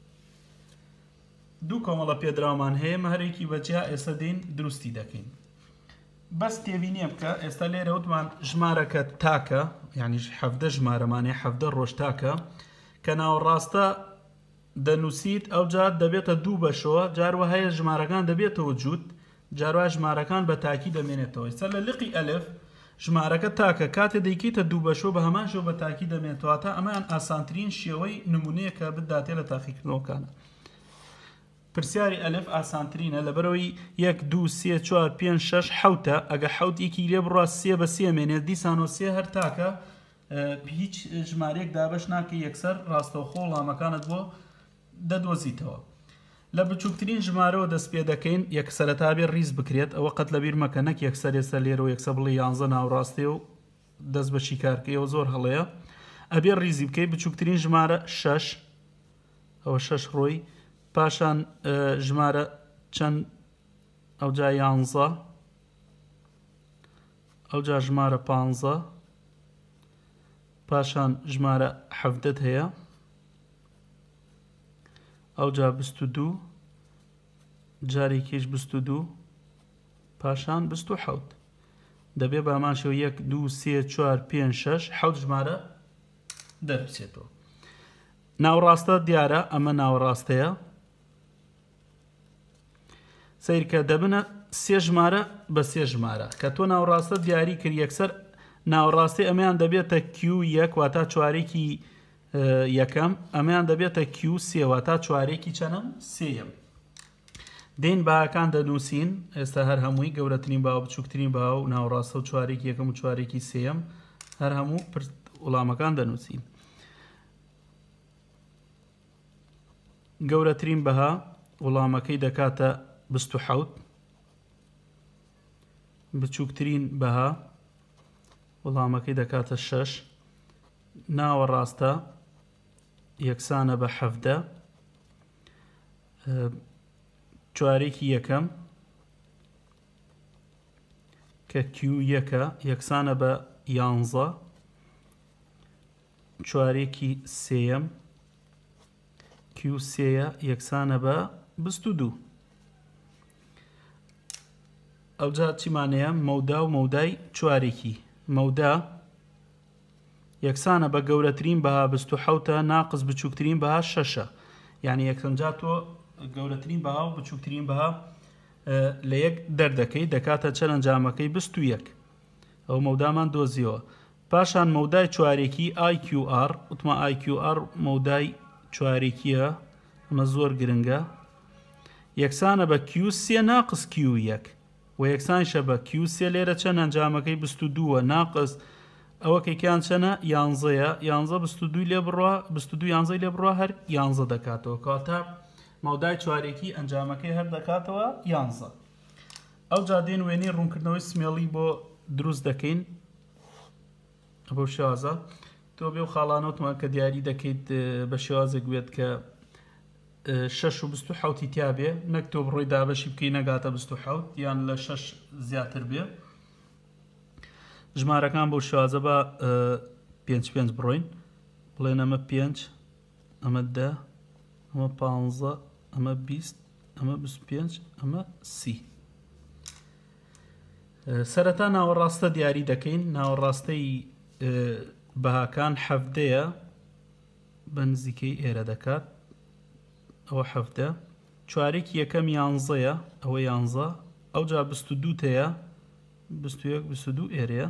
دوو کۆمەڵە پێدراومان هەیە مەهرێکی بەجیا ئێستا دێن دروستی دەکەین بەس تێبینیە بکە ئێستا لێرە وتمان ژمارەکە تاکە یعنی حەفدە ژمارەمانەیە حەفدە ڕۆژ تاکە کە ناوەڕاستە دەنووسیت ئەو جار دەبێتە دوو بەشەوە جاروە هەیە ژمارەکان دەبێتەوە جووت جاروە ژمارەکان بە تاکی دەمێنێتەوە ئێستا لە لقی ئەلف ژمارەکە تاکە کاتێ دەیکەیتە دوو بەشەوە بە هەمان شێوە بە تاکی دەمێنێتەوە تا ئەمەیان ئاسانترین شێوەی نمونەیە کە بداتێ لە تاقیکردنەوەکانە پرسیاری ئەلف ئاسانترینە لەبەرەوەی یەک دوو سێ چوار پێنج شەش حەوتە ئەگە حەوت یەکی لێ بڕوا سێ بە سێ مێنێت دیسانۆ سێ هەر تاکە هیچ ژمارەیەک دابەش ناکە یەکسەر ڕاستەوخۆ وەڵامەکانت بۆ دەدۆزیتەوە لە بچووکترین ژمارەوە دەست پێ دەکەین یەک سەرەتا بێ ڕیز بکرێت ئەوە قەت لەبیر مەکە نەک یەکسەر ێستا لێرەوە یەکسە بڵێ یانزە ناوڕاستێ و دەست بە شیکارکەیەوە زۆر هەڵەیە ئەبێ ڕیزی بکەیت بچووکترین ژمارە شەش ئەوە شەش ڕۆی پاشان ژمارە چەند ئەوجا یانزە ئەوجا ژمارە پانزە پاشان ژمارە حەفدەت هەیە ئەوجا بیست و دوو جارێکیش بیست و دوو پاشان بیست و حەوت دەبێ بامانشەوە یەک دوو سێ چوار پێنج شەش حەوت ژمارە دەربچێتەوە ناوەڕاستە دیارە ئەمە ناوەڕاستەیە سیرکە دەبنە سێ ژمارە بە سێ ژمارە کە تۆ ناوەڕاستە دیاری کرد یەکسەر ناوەڕاستی ئەمەیان دەبێتە کیو یەک واتە چوارێکی یەکەم ئەمەیان دەبێتە کیو سێ واتە چوارێکی چەنەم سێیەم دێن باکان دەنووسین ئێستا هەر هەمووی گەورەترین باو بچووکترین باو و ناوەڕاستە و چوارێکی یەکەم و چوارێکی سێیەم هەر هەموو وەڵامەکان دەنووسین گەورەترین بەها وەڵامەکەی دەکاتە بیست و حەوت بچووکترین بەها وەڵامەکەی دەکاتە شەش ناوەڕاستە یەکسانە بە حەفدە چوارێکی یەکەم کە کیو یەکە یەکسانە بە یانزە چوارێکی سێیەم کیو سێیە یەکسانە بە بیست و دوو ئەوجا چیمانەیە مەودا و مەودای چوارێکی مەودا یەکسانە بە گەورەترین بەها بیست و حەوتە ناقص بچووکترین بەها شەشە یعنی یەکسەمجا تۆ گەورەترین بەها و بچووکترین بەها لە یەک دەردەکەی دەکاتە چەلەنجامەکەی بیست و یەک ئەو مەودامان دۆزیەوە پاشان مەودای چوارێکی آی کیو ئار وتمە آی کیو ئار مەودای چوارێکیە ئەمە زۆر گرنگە یەکسانە بە کیو سێ ناقص کیو یەک و یەکسانشە بە کیو سێ لێرە چەند ئەنجامەکەی بیست و دووە ناقص ئەوە کەیکیان چەنە یانزەیە یانزە بیست و دوو لێ بڕوا بیست و دوو یانزەی لێ بڕوا هەر یانزە دەکاتەوە کاتە مەودای چوارێکی ئەنجامەکەی هەر دەکاتەوە یانزە ئەو جادێن وێنەی ڕوونکردنەوەی سمێڵی بۆ دروست دەکەین بۆ شێوازە تۆ بێ و خاڵانەوتمان کە دیاری دەکەیت بە شێوازێک بێت کە شەش و بیست و حەوتی تیا بێ نەک تۆ بڕۆی دابەشی بکەی نەگاتە بیست و حەوت یان لە شەش زیاتر بێ ژمارەکان بەو شێوازە بە پێنج پێنج بڕۆین بڵێن ئەمە پێنج ئەمە دە ئەمە پانزە ئەمە بیست ئەمە بیست و پێنج ئەمە سی سەرەتا ناوەڕاستە دیاری دەکەین ناوەڕاستەی بەهاکان حەڤدەیە بە نزیکەی ئێرە دەکات ئەوە حەڤدە چوارێکی یەکەم یانزەیە ئەوە یانزە ئەو جا بیست و دووتەیە بیست و یەک بیست و دوو ئێرەیە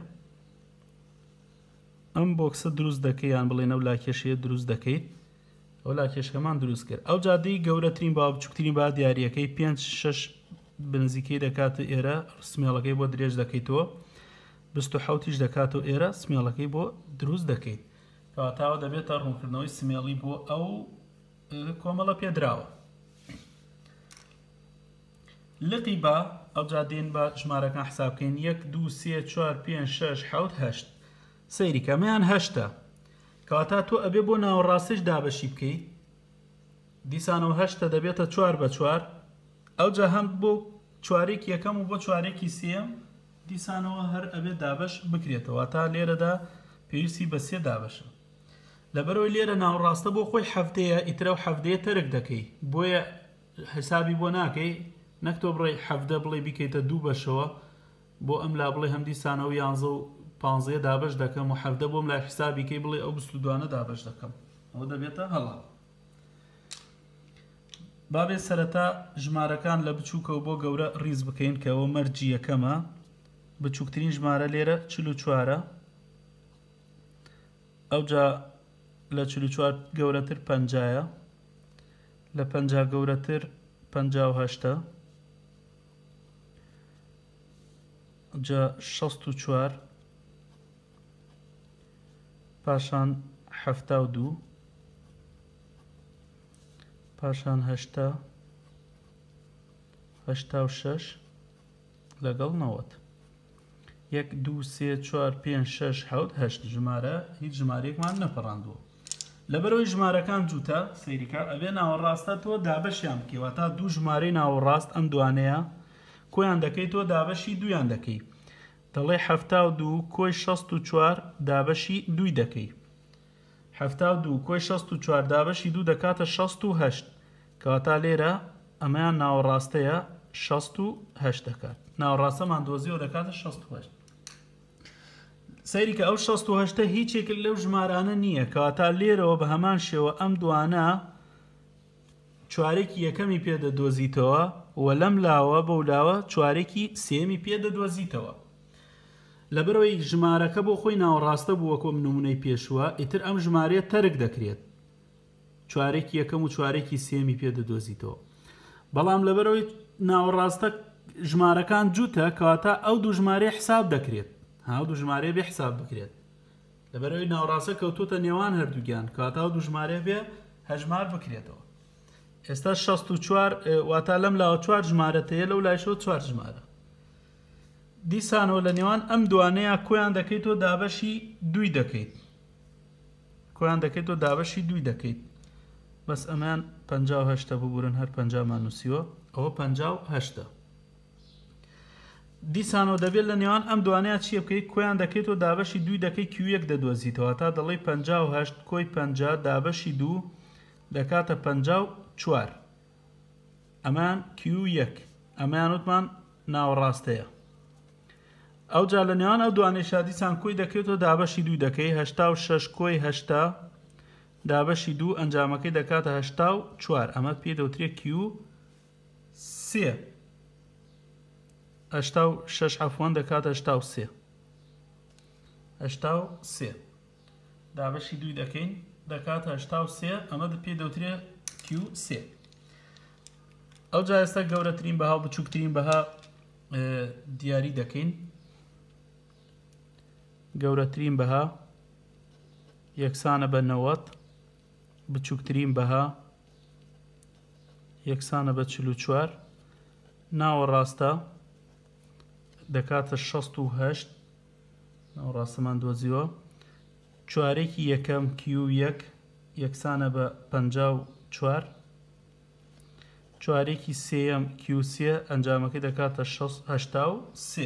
ئەم بۆکسە دروست دەکەی یان بڵێنە و لاکێشەیە دروست دەکەیت ئەو لاکێشەکەمان دروست کرد ئەو جادەی گەورەترین با بچووکترین با دیاریەکەی پێنج شەش بنزیکەی دەکاتە ئێرە سمێڵەکەی بۆ درێژ دەکەیتەوە بیست و حەوتیش دەکاتەوە ئێرە سمێڵەکەی بۆ دروست دەکەیت کەواتاوە دەبێتە ڕوونکردنەوەی سمێڵی بۆ ئەو کۆمەڵە پێدراوە لقی بە ئەو جادێن بە ژمارەکان حسابکەین یەک دوو سێ چوار پێنج شەش حەوت هەشت سەیری کەمەیان هەشتە کەواتە تۆ ئەبێ بۆ ناوەڕاستیش دابەشی بکەیت دیسانەوە هەشتە دەبێتە چوار بە چوار ئەو جا هەم بۆ چوارێکی یەکەم و بۆ چوارێکی سێم دیسانەوە هەر ئەبێت دابەش بکرێتەوە تا لێرەدا پێویستی بە سێ دابەشە لەبەرەوەی لێرە ناوەڕاستە بۆ خۆی حەڤدەیە ئیترە و حەڤدەیە تەرک دەکەی بۆیە حسابی بۆ ناکەی نەک تۆ بڕێ حەڤدە بڵێ بیکەیتە دوو بەشەوە بۆ ئەم لا بڵێ هەم دیسانەوە یانزە و پانزەیە دابەش دەکەم و حەڤدە بۆم لای حسابیکەی بڵێ ئەو بیست و دوانە دابەش دەکەم ئەوە دەبێتە هەڵا بابێ سەرەتا ژمارەکان لە بچووکە و بۆ گەورە ڕیز بکەین کە ئەوە مەرجی یەکەمە بچووکترین ژمارە لێرە چل و چوارە ئەو جا لە چل و چوار گەورەتر پەنجایە لە پەنجا گەورەتر پەنجا و هەشتە جا شەست و چوار پاشان حەفتا و دوو پاشان هەشتا هەشتا و شەش لەگەڵ نەوەت یەک دوو سێ چوار پێنج شەش حەوت هەشت ژمارە هیچ ژمارەیەکمان نەپەڕاندووە لەبەرەوەی ژمارەکان جووتە سەیریکار ئەبێ ناوەڕاستە تۆ دابەشیان بکەیت واتە دوو ژمارەی ناوەڕاست ئەم دوانەیە کۆیان دەکەی تۆ دابەشی دوویان دەکەی دەڵێ حەفتا و دوو کۆی شەست و چوار دابەشی دووی دەکەی حەفتا و دوو کۆی شەست و چوار دابەشی دوو دەکاتە شەست و هەشت کەواتە لێرە ئەمەیان ناوەڕاستەیە شەست و هەشت دەکات ناوەڕاستەمان دۆزیەوە دەکاتە شەست و هەشت سەیریکە ئەو شەست و هەشتە هیچێک لەو ژمارانە نییە کەواتە لێرەوە بە هەمان شێوە ئەم دوانە چوارێکی یەکەمی پێدەدۆزیتەوە و لەم لاوە بەو لاوە چوارێکی سێمی پێدەدۆزیتەوە لەبەرەوەی ژمارەکە بۆ خۆی ناوەڕاستە بووە کۆم نمونەی پێشوە ئیتر ئەم ژمارەیە تەرک دەکرێت چوارێکی یەکەم و چوارێکی سێمی پێدەدۆزیتەوە بەڵام لەبەرەوەی ناوەڕاستە ژمارەکان جووتە کەواتە ئەو دوو ژمارەی حساب دەکرێت هاو دوو ژمارەیە بێ حساب بکرێت لەبەرەوەی ناوەڕاستە کەوتوتە نێوان هەردووگیان کەواتە ئەو دوو ژمارەیە بێ هەژمار بکرێتەوە ئێستا شەست و چوار واتە لەم لاوە چوار ژمارەتەیە لەو لایشەوە چوار ژمارە دیسانەوە لە نێوان ئەم دوانەیە کۆیان دەکەیت تۆ دابەشی دووی دەکەیت کۆیان دەکەیت تۆ دابەشی دووی دەکەیت بەس ئەمان پەنجا و هەشتە ببورن هەر پەنجامان نووسیوە ئەوە پەنجا و هەشتە دیسانەوە دەبێت لە نێوان ئەم دوانەیە چیە بکەیت کۆیان دەکەیت تۆ دابەشی دووی دەکەی کیو یەک دەدۆزیتەوە تا دەڵێ پەنجا و هەشت کۆی پەنجا دابەشی دوو دەکاتە پەنجا و چوار ئەمان کیو یەک ئەمان وتمان ناوەڕاستەیە ئەو جا لە نێوان ئەو دوانەی شادیسان کۆی دەکەیتەوە دابەشی دووی دەکەی هەشتا و شەش کۆی هەشتا دابەشی دوو ئەنجامەکەی دەکاتە هەشتا و چوار ئەمە پێ دەوترێت کیو سێ هەشتا و شەش عەفوان دەکاتە هەشتا و سێ هەشتا و سێ دابەشی دووی دەکەین دەکاتە هەشتا و سێ ئەمە پێ دەوترێت کیو سێ ئەو جا ئێستا گەورەترین بەها و بچووکترین بەها دیاری دەکەین گەورەترین بەها یەکسانە بە نەوەت بچووکترین بەها یەکسانە بە چل و چوار ناوەڕاستە دەکاتە شەست و هەشت ناوەڕاستەمان دۆزیوە چوارێکی یەکەم کیو یەک یەکسانە بە پەنجا و چوار چوارێکی سێیەم کیو سێ ئەنجامەکەی دەکاتە هەشتا و سێ.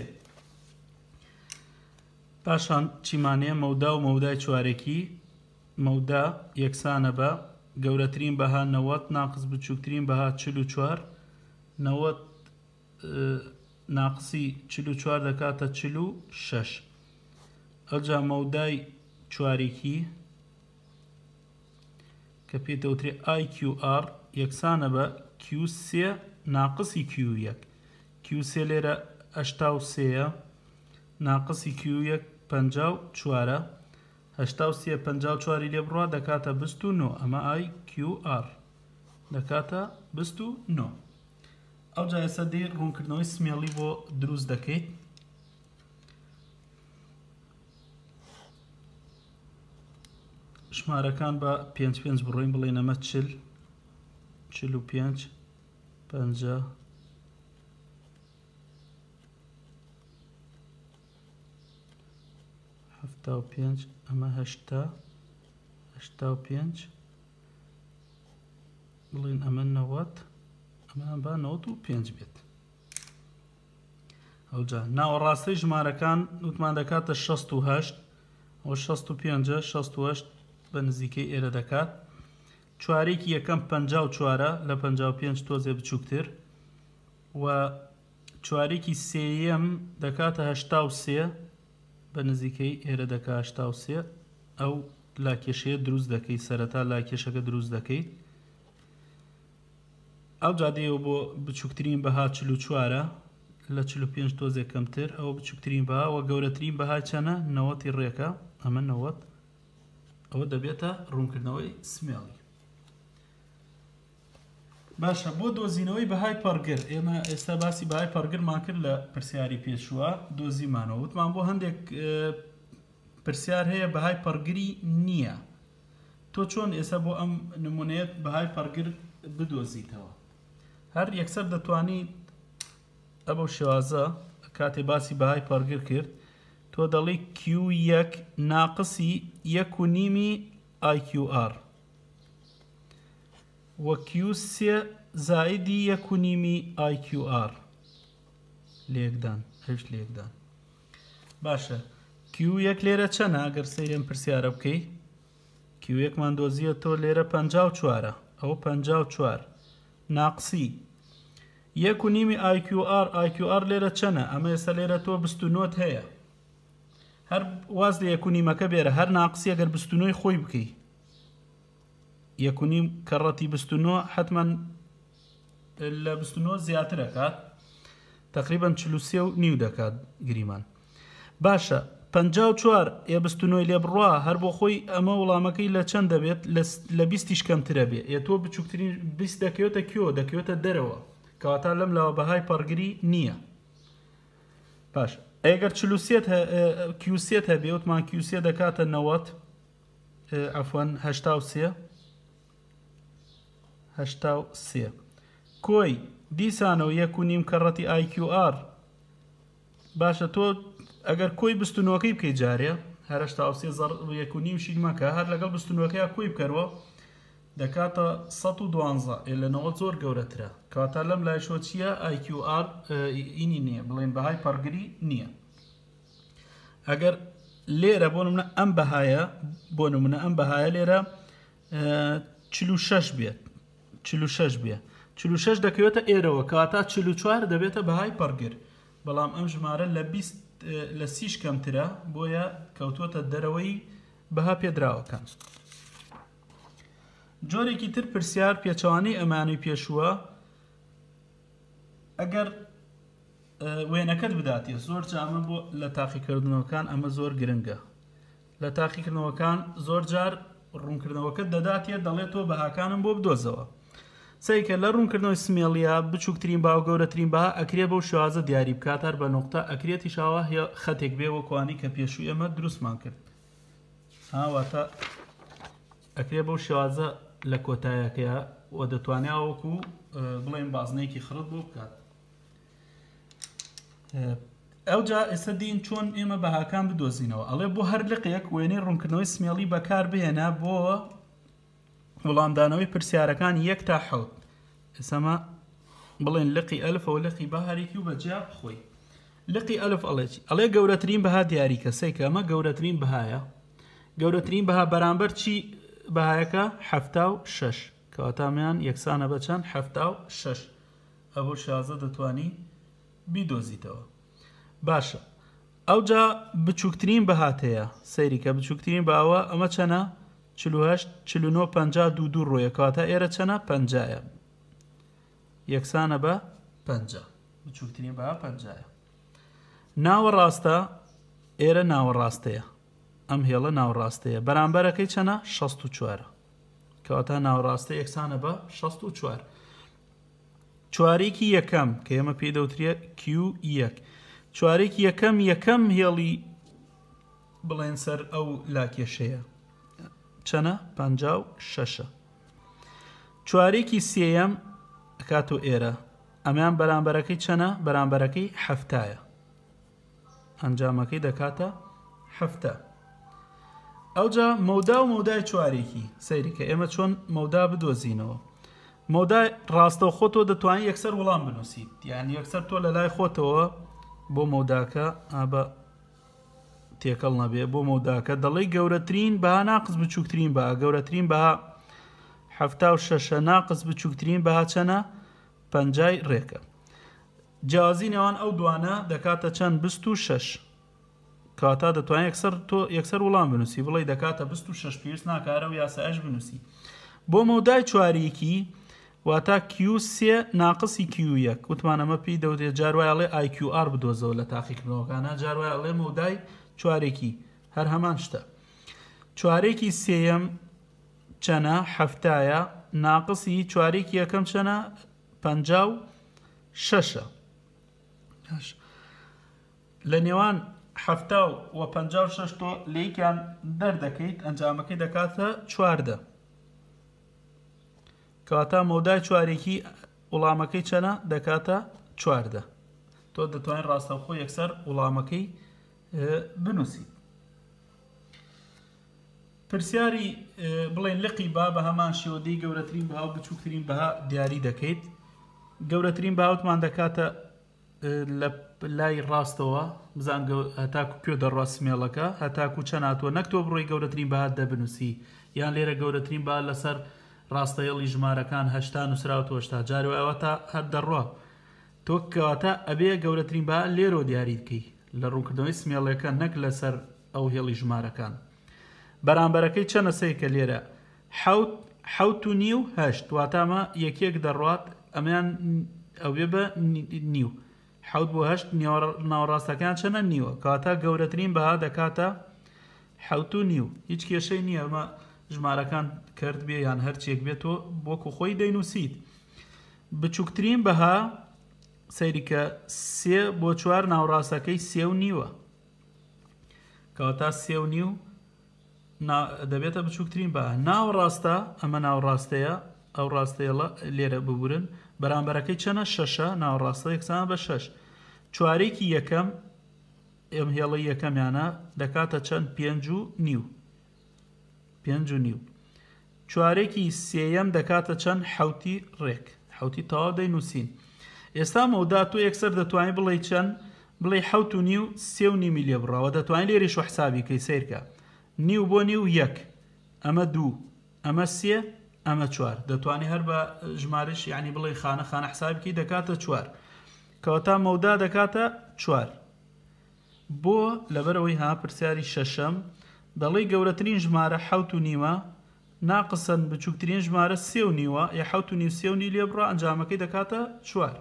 پاشان چیمانەیە مەودا و مەودای چوارێکی. مەودا یەکسانە بە گەورەترین بەها نەوەت ناقص بچووکترین بەها چل و چوار. نەوەت ناقسی چل و چوار دەکاتە چل و شەش. ئەوجا مەودای چوارێکی کە پێتەوترێ ئای کیو ئار یەکسانە بە کیو سێ ناقسی کیو یەک. کیو سێ لێرە هەشتا و سێیە ناقسی کیو یەک پەنجا و چوارە. هەشتا و سێ پەنجا و چواری لێ بڕوا دەکاتە بیست و نۆ. ئەمە ئای کیو ئار دەکاتە بیست و نۆ. ئەوجا ئێستا دێ ڕوونکردنەوەی سمێڵی بۆ دروست دەکەیت. ژمارەکان بە پێنج پێنج بڕۆین بڵێن ئەمە چل چل و پێنج پەنجا هەفتا و پێنج ئەمە هەشتا هەشتا و پێنج بڵێن ئەمە نەوەت ئەمە با نەوەت و پێنج بێت. ئەوجا ناوەڕاستەی ژمارەکان وتمان دەکاتە شەست و هەشت. ئەوە شەست و پێنجە شەست و هەشت بە نزیکەی ئێرە دەکات. چوارێکی یەکەم پەنجا و چوارە لە پەنجا و پێنج تۆزێ بچووکتر و چوارێکی سێیەم دەکاتە هەشتا و سێ بە نزیکەی ئێرە دەکات هەشتا و سێ. ئەو لاکێشەیە دروست دەکەیت سەرەتا لاکێشەکە دروست دەکەیت. ئەو جادەیەوە بۆ بچووکترین بەها چل و چوارە لە چل و پێنج تۆزێک کەمتر. ئەوە بچووکترین بەها و گەورەترین بەها چەنە نەوەتی ڕێکە ئەمە نەوەت. ئەوە دەبێتە ڕوونکردنەوەی سمێڵی. باشە بۆ دۆزینەوەی بەهای پەرگر ئێمە ئێستا باسی بەهای پەرگرمان کرد لە پرسیاری پێشووە دۆزیمانەوە. وتمان بۆ هەندێک پرسیار هەیە بەهای پەرگری نییە. تۆ چۆن ئێستا بۆ ئەم نمونەیەت بەهای پەرگر بدۆزیتەوە؟ هەر یەکسەر دەتوانیت ئەبەو شێوازە کاتێ باسی بەهای پەرگر کرد تۆ دەڵی کیو یەک ناقسی یەک و نیمی ئای کیو ئار و کیو سێ زائیدی یەک و نیمی ئای کیو ئار لێکدان هەش لێکدان. باشە کیو یەک لێرە چەنە ئەگەر سەیرم پرسیارە بکەی؟ کیو یەکمان دۆزیە تۆ لێرە پەنجا و چوارە. ئەوە پەنجا و چوار ناقسی یەک و نیمی ئای کیو ئار. ئای کیو ئار لێرە چەنە؟ ئەمە ئێستا لێرە تۆ بیست و نۆت هەیە. هەر واز لە یەک و نیمەکە بێرە هەر ناقسی ئەگەر بیست و نۆی خۆی بکەی یەک و نیم کەڕەتی بیست و نۆ حتمما لە بیست و نۆ زیاتر دەکات تقریبا چل و سێ و نیو دەکات گریمان. باشە پەنجا و چوار ئێ بیست و نۆی لێ بڕوا هەر بۆ خۆی ئەمە وەڵامەکەی لە چەند دەبێت؟ لە بیستیش کەمترە بێ. ئێ تۆ بچووکترین بیست دەکەوێتە کیۆ دەکەوێتە دەرەوە کەواتە لەم لاوە بەهای پەرگری نییە. باش ئەگەر چل و سێ کیو سێ هەبێ وتمان کیو سێ دەکاتە نەوەت عەفوەن هەشتا و سێ هەشتا و سێ. کۆی دیسانەوە یەک و نیم کەڕەتی ئای کیو ئار. باشە تۆ ئەگەر کۆی بیست و نۆکەی بکەی جارێ هەر هەشتا و سێ یەک و نیم شید مەکە هەر لەگەڵ بیست و نۆکەیە کۆی بکەرەوە دەکاتە سەد و دوانزە. لە نەوەت زۆر گەورەترە کەواتە لەم لایشۆ چییە؟ ئای کیو ئار ئینی نییە بڵێن بەهای پەرگری نییە. ئەگەر لێرە بۆ نمونە ئەم بەهایە بۆ نمونە ئەم بەهایە لێرە چل و شەش بێت چل و شەش بێ چل و شەش دەکەوێتە ئێرەوە کەواتە چل و چوار دەبێتە بەهای پەرگر. بەڵام ئەم ژمارە لە بیست لە سیش کەمترە بۆیە کەوتووەتە دەرەوەی بەها پێدراوەکان. جۆرێکی تر پرسیار پێچەوانەی ئەمانەی پێشووە ئەگەر وێنەکەت بداتێ زۆر جامە بۆ لە تاقیکردنەوەکان ئەمە زۆر گرنگە. لە تاقیکردنەوەکان زۆر جار ڕوونکردنەوەکەت دەداتێت دەڵێت تۆ بەهاکانم بۆ بدۆزەوە. سەیکە لە ڕوونکردنەوەی سمێڵیە بچووکترین با و گەورەترین بەها ئەکرێ بەو شێوازە دیاری بکات هەر بە نۆقتە ئەکرێتی شاوە هەیە خەتێک بێ وەکوانی کە پێشووی ئەمە دروستمان کرد. هاواتە ئەکرێ بەو شێوازە لە کۆتایەکەیە و دەتوانێت وەکو بڵێن بازنەیەکی خڕت بۆ بکات. ئەوجا ئێستا دین چۆن ئێمە بەهاکان بدۆزینەوە. ئەڵێ بۆ هەر لقێک وێنەی ڕوونکردنەوەی سمێڵی بەکار بهێنە بۆ وەڵامدانەوەی پرسیارەکان یەک تا حەوت. ئێسەمە بڵێن لقی ئەلف و لقی با هەرێکی و بەجیا خۆی. لقی ئەلف ئەڵێکی ئەڵێ گەورەترین بەها دیاریکە سەیکە ئەمە گەورەترین بەهایە. گەورەترین بەها بەرامبەر چی بەهایەکە حەفتا و شەش کەواتامیان یەکسانە بە چەند حەفتا و شەش. ئەوە شازە دەتوانی بیدۆزیتەوە. باشە ئەوجا بچووکترین بەهاتەیە سەیریکە بچووکترین باوە ئەمە چەنە چل و هەشت چل و نۆ پەنجا دوو دوو ڕۆیە کەواتە ئێرە چەنە پەنجایە یەکسانە بە پەنجا بچووکترین بەها پەنجایە. ناوە ڕاستە ئێرە ناوە ڕاستەیە ئەم هێڵە ناوڕاستەیە بەرامبەرەکەی چەنە شەست و چوارە کەواتە ناوڕاستە یەکسانە بە شەست و چوار. چوارێکی یەکەم کە ئێمە پێی دەوترێ کیو یەک چوارێکی یەکەم یەکەم هێڵی بڵێن سەر ئەو لاکێشەیە چەنە پەنجا و شەشە. چوارێکی سێیەم ئەکات و ئێرە ئەمیان بەرامبەرەکەی چەنە بەرامبەرەکەی حەفتایە ئەنجامەکەی دەکاتە حەفتە. ئەوجا مەودا و مەودای چوارێکی سەیریکە ئێمە چۆن مەودا بدۆزینەوە. مەودای ڕاستە و خۆتۆ دەتوانین یەکسەر وەڵام بنووسیت یعنی یەکسەر تۆ لە لای خۆتەوە بۆ مەوداکە ئابە تێکەڵ نەبێ بۆ مەوداکە دەڵێ گەورەترین بەها ناقص بچووکترین بەها گەورەترین بەها حەفتا و شەشە ناقص بچووکترین بەها چەنە پەنجای ڕێکە. جیازی نێوان ئەو دوانە دەکاتە چەند بیست و شەش کەواتە دەتوانێت یەکسەر تۆ یەکسەر وەڵام بنووسی بڵێ دەکاتە بیست و شەش پێویست ناکارە و یاسایش بنووسی. بۆ مەودای چوارێکی واتە کیو سێ ناقصی کیو یەک وتمانەمە پێی دەوتێت جاروایڵێ ئای کیو ئار بدۆزەوە لە تاقیکردنەوەکانە جاروایڵێ مەودای چوارێکی هەر هەمان شتە. چوارێکی سێیەم چەنە حەفتایە ناقصی چوارێکی یەکەم چەنە پەنجا و شەشە. لە نێوان حەفتا و پەنجا و شەش تۆ لەیکیان دەردەکەیت ئەنجامەکەی دەکاتە چواردە کەواتە مەودای چوارێکی وڵامەکەی چەنە دەکاتە چواردە. تۆ دەتوانین ڕاستەوخۆ یەکسەر وڵامەکەی بنووسیت. پرسیاری بڵێن لقی با بە هەمان شێوەدەی گەورەترین بەها و بچووکترین بەها دیاری دەکەیت. گەورەترین بەهاوتمان دەکاتە لە لای ڕاستەوە بزان هەتاکو پێ دەڕاست سمێڵەکە هەتاکو چەناتوە نەک تۆ بڕۆی گەورەترین بەهات دەبنووسی یان لێرە گەورەترین با لەسەر ڕاستەیەڵی ژمارەکان هەشتا نووسراوەوە هەشتا جارەوە ئەوە تا هەر دەڕوا تۆ کەواتە ئەبێ گەورەترین با لێرۆ دیاری بکەی لە ڕوونکردنەوەی سمێڵەکە نەک لەسەر ئەو هێڵی ژمارەکان. بەرامبەرەکەی چەنە سەیکە لێرە حەوت و نیو هەشت واتامە یەکێک دەڕوات ئەمیان ئەوێ بە نیو حەوت بۆ هەشت ناوەڕاستەکان چەنە نیوە کەواتە گەورەترین بەها دەکاتە حەوت و نیو. هیچ کێشەی نییە ئەمە ژمارەکان کرد بێ یان هەرچێک بێتەوە بۆکو خۆی دەینووسیت. بچووکترین بەها سەیریکە سێ بۆ چوار ناوڕاستەکەی سێ و نیوە کەواتە سێ و نیو دەبێتە بچووکترین بەها. ناوڕاستە ئەمە ناوڕاستەیە ئەو ڕاستەیەڵە لێرە ببورن بەرامبەرەکەی چەنە شەشە ناوڕاستە یەکسان بە شەش. چوارێکی یەکەم ئەم هێڵی یەکەمیانە دەکاتە چەند پێنج و نیو پێنج و نیو. چوارێکی سێیەم دەکاتە چەند حەوتی ڕێک حەوتی تەواو دەینووسین. ئێستا مەودا تۆ یەکسەر دەتوانین بڵێ چەند بڵێ حەوت و نیو سێ و نیمی لێ بڕاوە دەتوانین لێریش حسابی کەی سیرکە نیو بۆ نیو یەک ئەمە دوو ئەمە سێ ئەمە چوار دەتوانانی هەر بە ژمارش یعنی بڵێ خانە خانە حسابکی دەکاتە چوار کەواتە مەودا دەکاتە چوار. بۆ لەبەرەوەی ها پرسیاری شەشەم دەڵێ گەورەترین ژمارە حەوت و نیوە ناقسەن بچووکترین ژمارە سێ و نیوە یا حەوت و نیو سێ و نی لێ بڕا ئەنجامەکەی دەکاتە چوار.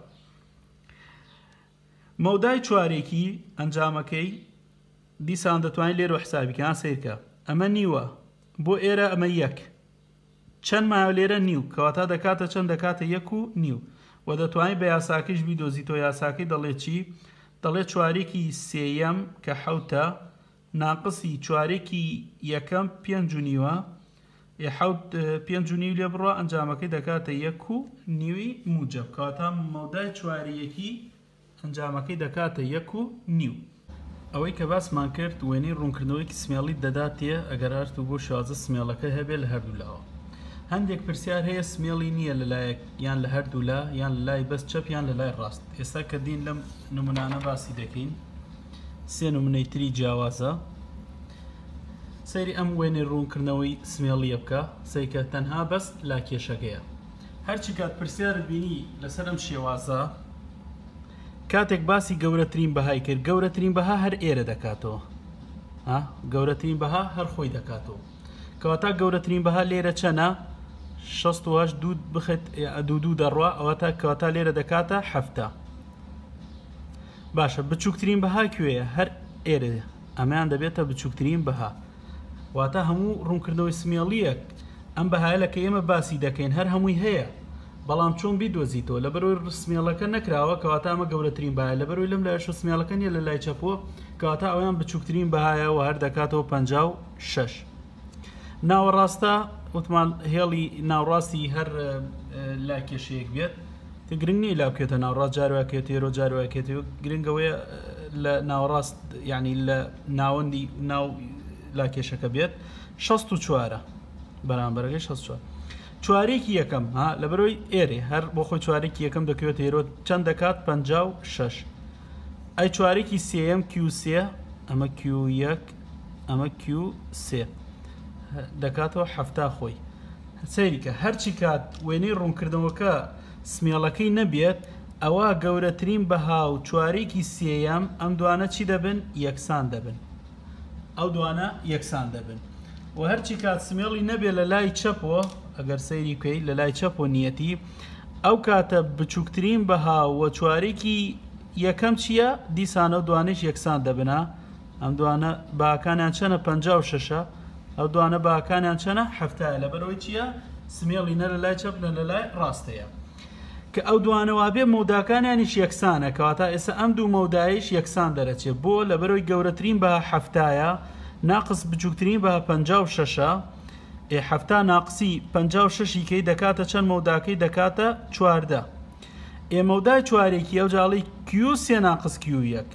مەودای چوارێکی ئەنجامەکەی دیسان دەتوانین لێرە حسابیکە سیرکە ئەمە نیوە بۆ ئێرە ئەمە یەک چەند مایە لێرە نیو کەواتە دەکاتە چەند دەکاتە یەک و نیو و دەتوانین بە یاساکەیش بیدۆزیتەوە. یاساکەی دەڵێ چی دەڵێ چوارێکی سێیەم کە حەوتە ناقصی چوارێکی یەکەم پێنج و نیوە یا حەوت پێنج و نیو لێ بڕوا ئەنجامەکەی دەکاتە یەک و نیوی موجب کەواتە مەودای چوارەیەکی ئەنجامەکەی دەکاتە یەک و نیو. ئەوەی کە باسمان کرد وێنەی ڕوونکردنەوەی سمێڵی دەداتێ ئەگەر هەرتوو بۆ شازە سمێڵەکە هەبێت لە هەردوو لاوە. هەندێک پرسیار هەیە سمێڵی نییە لەلایەک یان لە هەردوو لا یان لە لای بەست چەپ یان لە لای ڕاست. ئێستا کە دین لەم نمونانە باسی دەکەین سێ نمونەی تری جیاوازە سەیری ئەم وێنەی ڕوونکردنەوەی سمێڵیە بکە سەیکە تەنها بەست لا کێشەکەیە. هەرچی کات پرسیارت بینی لەسەر ئەم شێوازە کاتێک باسی گەورەترین بەهای کرد گەورەترین بەها هەر ئێرە دەکاتەوە گەورەترین بەها هەر خۆی دەکاتەوە کەواتە گەورەترین بەها لێرە چەنە شەست و هەشت دوو بخێت دوو دوو دەڕوا ئەوە تا کەواتە لێرە دەکاتە حەفتە. باشە بچووکترین بەها کوێیە هەر ئێرە ئەمەیان دەبێتە بچووکترین بەها واتە هەموو ڕوونکردنەوەی سمێڵیەک ئەم بەهایە لە کە ئێمە باسی دەکەین هەر هەمووی هەیە بەڵام چۆن بیدۆزیتەوە لەبەرەوەی سمێڵەکە نەکراوە کەواتە ئەمە گەورەترین بەهایە لەبەرەوەی لەم لایەش سمێڵەکە نیە لە لای چەپۆ کەواتە ئەویان بچووکترین بەهایە و هەر دەکاتەوە پەنجا و شەش. ناوەڕاستە وتمان هێڵی ناوڕاستی هەر لا کێشەیەک بێت تە گرنگ نیە لا بکێتە ناوڕاست جارواکێت ئێرۆ جارواکێت گرنگەوەیە لە ناوەڕاست یعنی لە ناوەندی ناو لا کێشەکە بێت شەست و چوارە بەرامبەرەکەی شەست و چوار. چوارێکی یەکەم ها لەبەرەوەی ئێرێ هەر بۆ خۆی چوارێکی یەکەم دەکەوێت ئێرۆ چەند دەکات پەنجا و شەش. ئەی چوارێکی سێەم کیو سێ ئەمە کیو یەک ئەمە کیو سێ دەکاتەوە حەفتا خۆی. سەیریکە هەرچی کات وێنەی ڕوونکردنەوەکە سمێڵەکەی نەبێت ئەوە گەورەترین بەها و چوارێکی سێەم ئەم دوانە چی دەبن یەکسان دەبن ئەو دوانە یەکسان دەبن و هەرچی کات سمێڵی نەبێت لە لای چەپەوە ئەگەر سەیری بکەیت لە لای چەپ و نیەتی ئەو کاتە بچووکترین بەها وە چوارێکی یەکەم چییە دیسانە و دوانش یەکسان دەبنە ئەم دوانە باکانیان چەنە پەنجا و شەشە ئەو دوانە باکانیان چەنە حەفتایە لەبەرەوەی چییە سمێڵی نە لە لای چەپ لە لە لای ڕاستەیە کە ئەو دوانەوا بێ مەوداکانیانیش یەکسانە کەواتە ئێستا ئەم دوو مەودایش یەکسان دەرەچێت بۆ لەبەرەوەی گەورەترین بەها حەفتایە ناقص بچووکترین بەها پەنجا و شەشە حەفتا ناقسی پەنجا و شەشیکەی دەکاتە چەند مەوداکەی دەکاتە چواردە. ئێمەودای چوارێکی ئەو جاڵی کیو سێ ناقص کیو یەک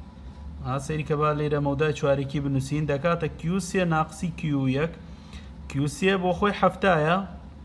سەیری کە با لێرە مەودای چوارێکی بنووسین دەکاتە کیو سێ ناقسی کیو یەک کیو سێ بۆ خۆی حەفتایە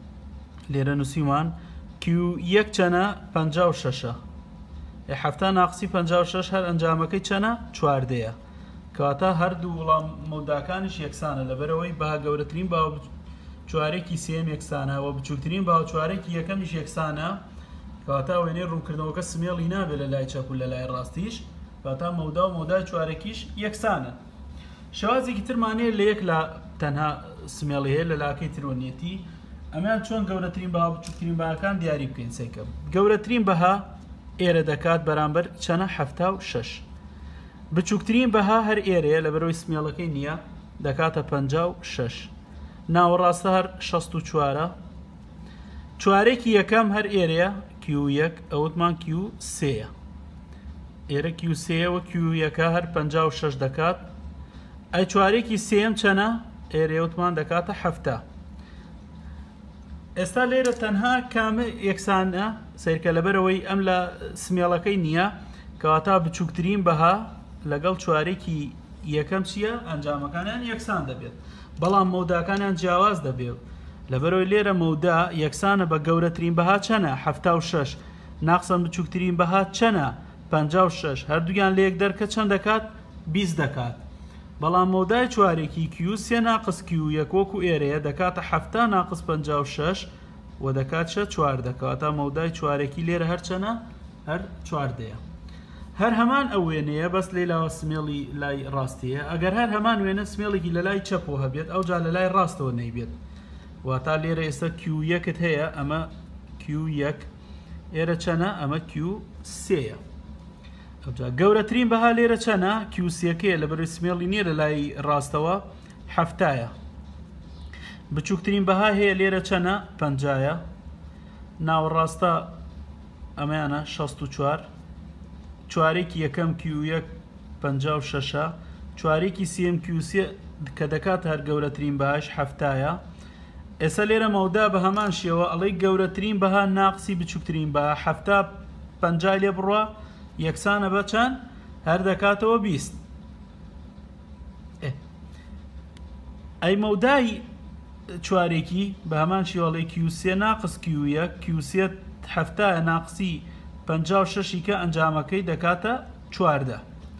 لێرە نووسیمان کیو یەک چەنە پەنجا و شەشە حەفتا ناقسی پەنجا و شەش هەر ئەنجامەکەی چەنە چواردەیە کەواتە هەردوو وەڵام مەوداکانیش یەکسانە لەبەرەوەی بەها گەورەترین باوە چوارێکی سێم یەکسانە و بچووکترین باو چوارێکی یەکەمیش یەکسانە کەواتە وێنەی ڕوونکردنەوەکە سمێڵی نابێت لە لای چەپ و لە لای ڕاستیش کەواتە مەودا و مەودای چوارێکیش یەکسانە. شێوازێکی ترمانەیە لە یەک لا تەنها سمێڵی هەیە لە لاکەی ترۆنیەتی ئەمیان چۆن گەورەترین بەها بچووکترین بەهاکان دیاری بکەین سەیکە گەورەترین بەها ئێرە دەکات بەرامبەر چەنە حەفتا و شەش بچووکترین بەها هەر ئێرەیە لەبەرەوەی سمێڵەکەی نییە دەکاتە پەنجا و شەش ناوەڕاستە هەر شەست و چوارە چوارێکی یەکەم هەر ئێرەیە کیو یەک ئەوتمان کیو سێە ئێرە کیو سێەوە کیو یەکە هەر پەنجا و شەش دەکات ئەی چوارێکی سێم چەنە ئێرەوتمان دەکاتە حەفتە. ئێستا لێرە تەنها کامە یەکسانە سیرکە لەبەرەوەی ئەم لە سمێڵەکەی نییە کەواتە بچووکترین بەها لەگەڵ چوارێکی یەکەم چییە ئەنجامەکانیان یەکسان دەبێت بەڵام مەوداکانیان جیاواز دەبێت لەبەرەوەی لێرە مەودا یەکسانە بە گەورەترین بەها چەنە حەفتا و شەش ناقسەن بچووکترین بەها چەنە پەنجا و شەش هەردوویان لە یەک دەرکە چەند دەکات بیست دەکات بەڵام مەودای چوارێکی کیو سێ ناقص کیو یەک وەکو ئێرەیە دەکاتە حەفتا ناقص پەنجا و شەش و دەکات شە چوار دەکاتە مەودای چوارێکی لێرە هەر چەنە هەر چواردەیە. هەر هەمان ئەو وێنەیە بەس لێلاوە سمێڵی لای ڕاستیە ئەگەر هەر هەمان وێنە سمێڵێکی لە لای چەپەوە هەبێت ئەو جا لە لای ڕاستەوە نەیبێت واتە لێرە ئێستا کیو یەکت هەیە ئەمە کیو یەک ئێرە چەنە ئەمە کیو سێیە گەورەترین بەها لێرە چەنە کیو سێکەیە لە بەروی سمێڵی نییە لە لای ڕاستەوە حەفتایە بچووکترین بەها هەیە لێرە چەنە پەنجایە ناوەڕاستە ئەمەیانە شەست و چوار چوارێکی یەکەم کیو یەک پەنجا و شەشە چوارێکی سێم کیو سێ کە دەکات هەر گەورەترین بەهاش حەفتایە. ئێستا لێرە مەودا بە هەمان شێوە ئەڵەی گەورەترین بەها ناقسی بچووکترین بە حەفتا پەنجا لێ بڕوە یەکسانە بە چەند هەر دەکاتەوە بیست ئەی مەودای چوارێکی بە هەمان شێوەڵی کیو سێ ناقص کیو یەک کیو سێ هەفتایە ناقسی پەنجا و شەشی کە ئەنجامەکەی دەکاتە چواردە.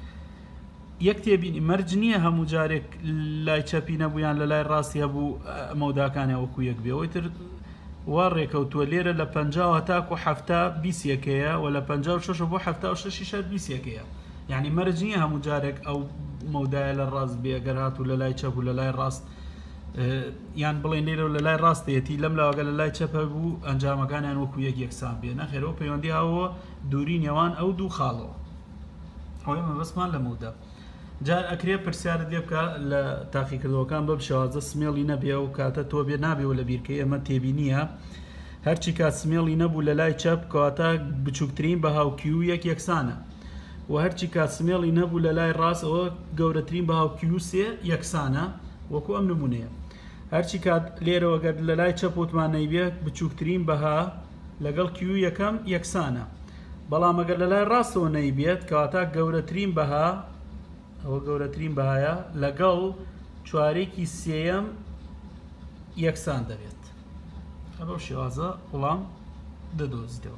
یەک تێبینی مەرج نییە هەموو جارێک لای چەپی نەبوویان لە لای ڕاستی هەبوو مەوداکانی وەکو یەک بێ ئەوەی تر وا ڕێکەوتووە لێرە لە پەنجا هەتاکو هەفتە بیست یەکەیە و لە پەنجا و شەش بۆ هەفتە و شەشی شەر بیست یەکەیە. یعنی مەرج نییە هەموو جارێک ئەو مەودایە لە ڕاست بێ گەر هاتوو لە لای چەپ و لە لای ڕاست یان بڵێن لێرە لە لای ڕاستەتی لەم لاوەگە لە لای چەپە بوو ئەنجامەکانیان وەکو یەک یەکسان بێ نەخێرەوە پەیوەندی هاوە دووری نێوان ئەو دوو خاڵەوە. ئەوەی مەبەستمان لە مەودا جار ئەکرێ پرسیارت لێ بکە لە تاقیکردەوەکان بەم شێوازە سمێڵی نەبێ و کاتە تۆ بێ نابێەوە لە بیرکەی ئەمە تێبینیە هەرچی کات سمێڵی نەبوو لە لای چەپ کەواتە بچووکترین بە هاوکیو یەک یەکسانە و هەرچی کات سمێڵی نەبوو لە لای ڕاست ئەوە گەورەترین بە هاوکیو سێ یەکسانە وەکو ئەم نمونەیە. هەرچی کات لێرەوە گەر لە لای چەپ وتمانەی بێ بچووکترین بەها لەگەڵ کیو یەکەم یەکسانە بەڵام ئەگەر لە لای ڕاستەوە نەیبێت کەواتە گەورەترین بەها ئەوە گەورەترین بەهایە لەگەڵ چوارێکی سێەم یەکسان دەبێت. ئەو شێوازە وەڵام دەدۆزیتەوە.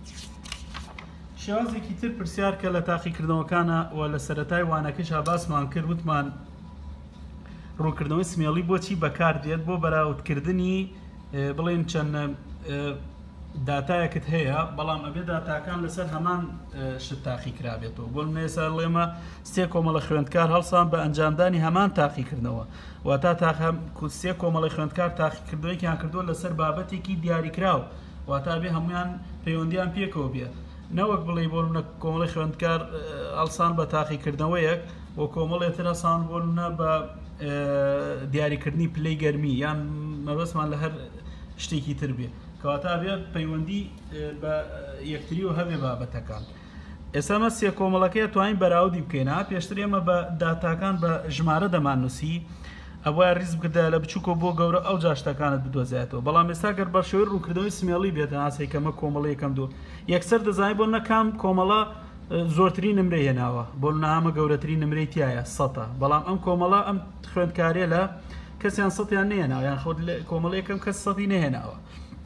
شێوازێکی تر پرسیار کە لە تاقیکردنەوەکانە و لە سەرەتای وانەکەشا باسمان کرد وتمان ڕوونکردنەوەی سمێڵی بۆچی بەکار دێت بۆ بەراوردکردنی بڵێن چەند داتایەکت هەیە بەڵام ئەبێ داتاکان لەسەر هەمان شت تاقی کرابێتەوە بۆ نێسا لێمە سێ کۆمەڵە خوێندکار هەڵسان بە ئەنجامدانی هەمان تاقیکردنەوە واتە سێ کۆمەڵی خوێندکار تاقیکردنەوەیکیان کردووە لەسەر بابەتێکی دیاریکراو واتە بێ هەمویان پەیوەندیان پێکەوە بێ نەوەک بڵێ بۆ کۆمەڵی خوێندکار هەڵسان بە تاقیکردنەوەیەک بۆ کۆمەڵێتر هەسان بۆنە بە دیاریکردنی پلەی گەرمی یان مەبەستمان لە هەر شتێکی تر بێ کەواتە بێ پەیوەندی بە یەکتری و هەبێ بابەتەکان. ئێستا مە سێ کۆمەڵەکەی توانین بەراودی بکەینە پێشتر ئێمە بە داتاکان بە ژمارە دەمانووسی ئەوە ریز بکردە لە بچووکۆ بۆ گەورە ئەو جاشتەکانت بدۆزێتەوە بەڵام ئێستا گەر بە شێوەی ڕوونکردنەوەی سمێڵی بێتە ئاسەی کەمە کۆمەڵە یەکەم دوو یەکسەر دەزانین بۆ نەکام کۆمەڵە زۆرترین نمرە هێناوە بۆ نامە گەورەترین نمرەی تایە سەدە بەڵام ئەم کۆمەڵە ئەم خوێندکارێ لە کەسیان سەدیان نێناوە یان خۆت کۆمەڵە یەکەم کەس سەدی نەهێناوە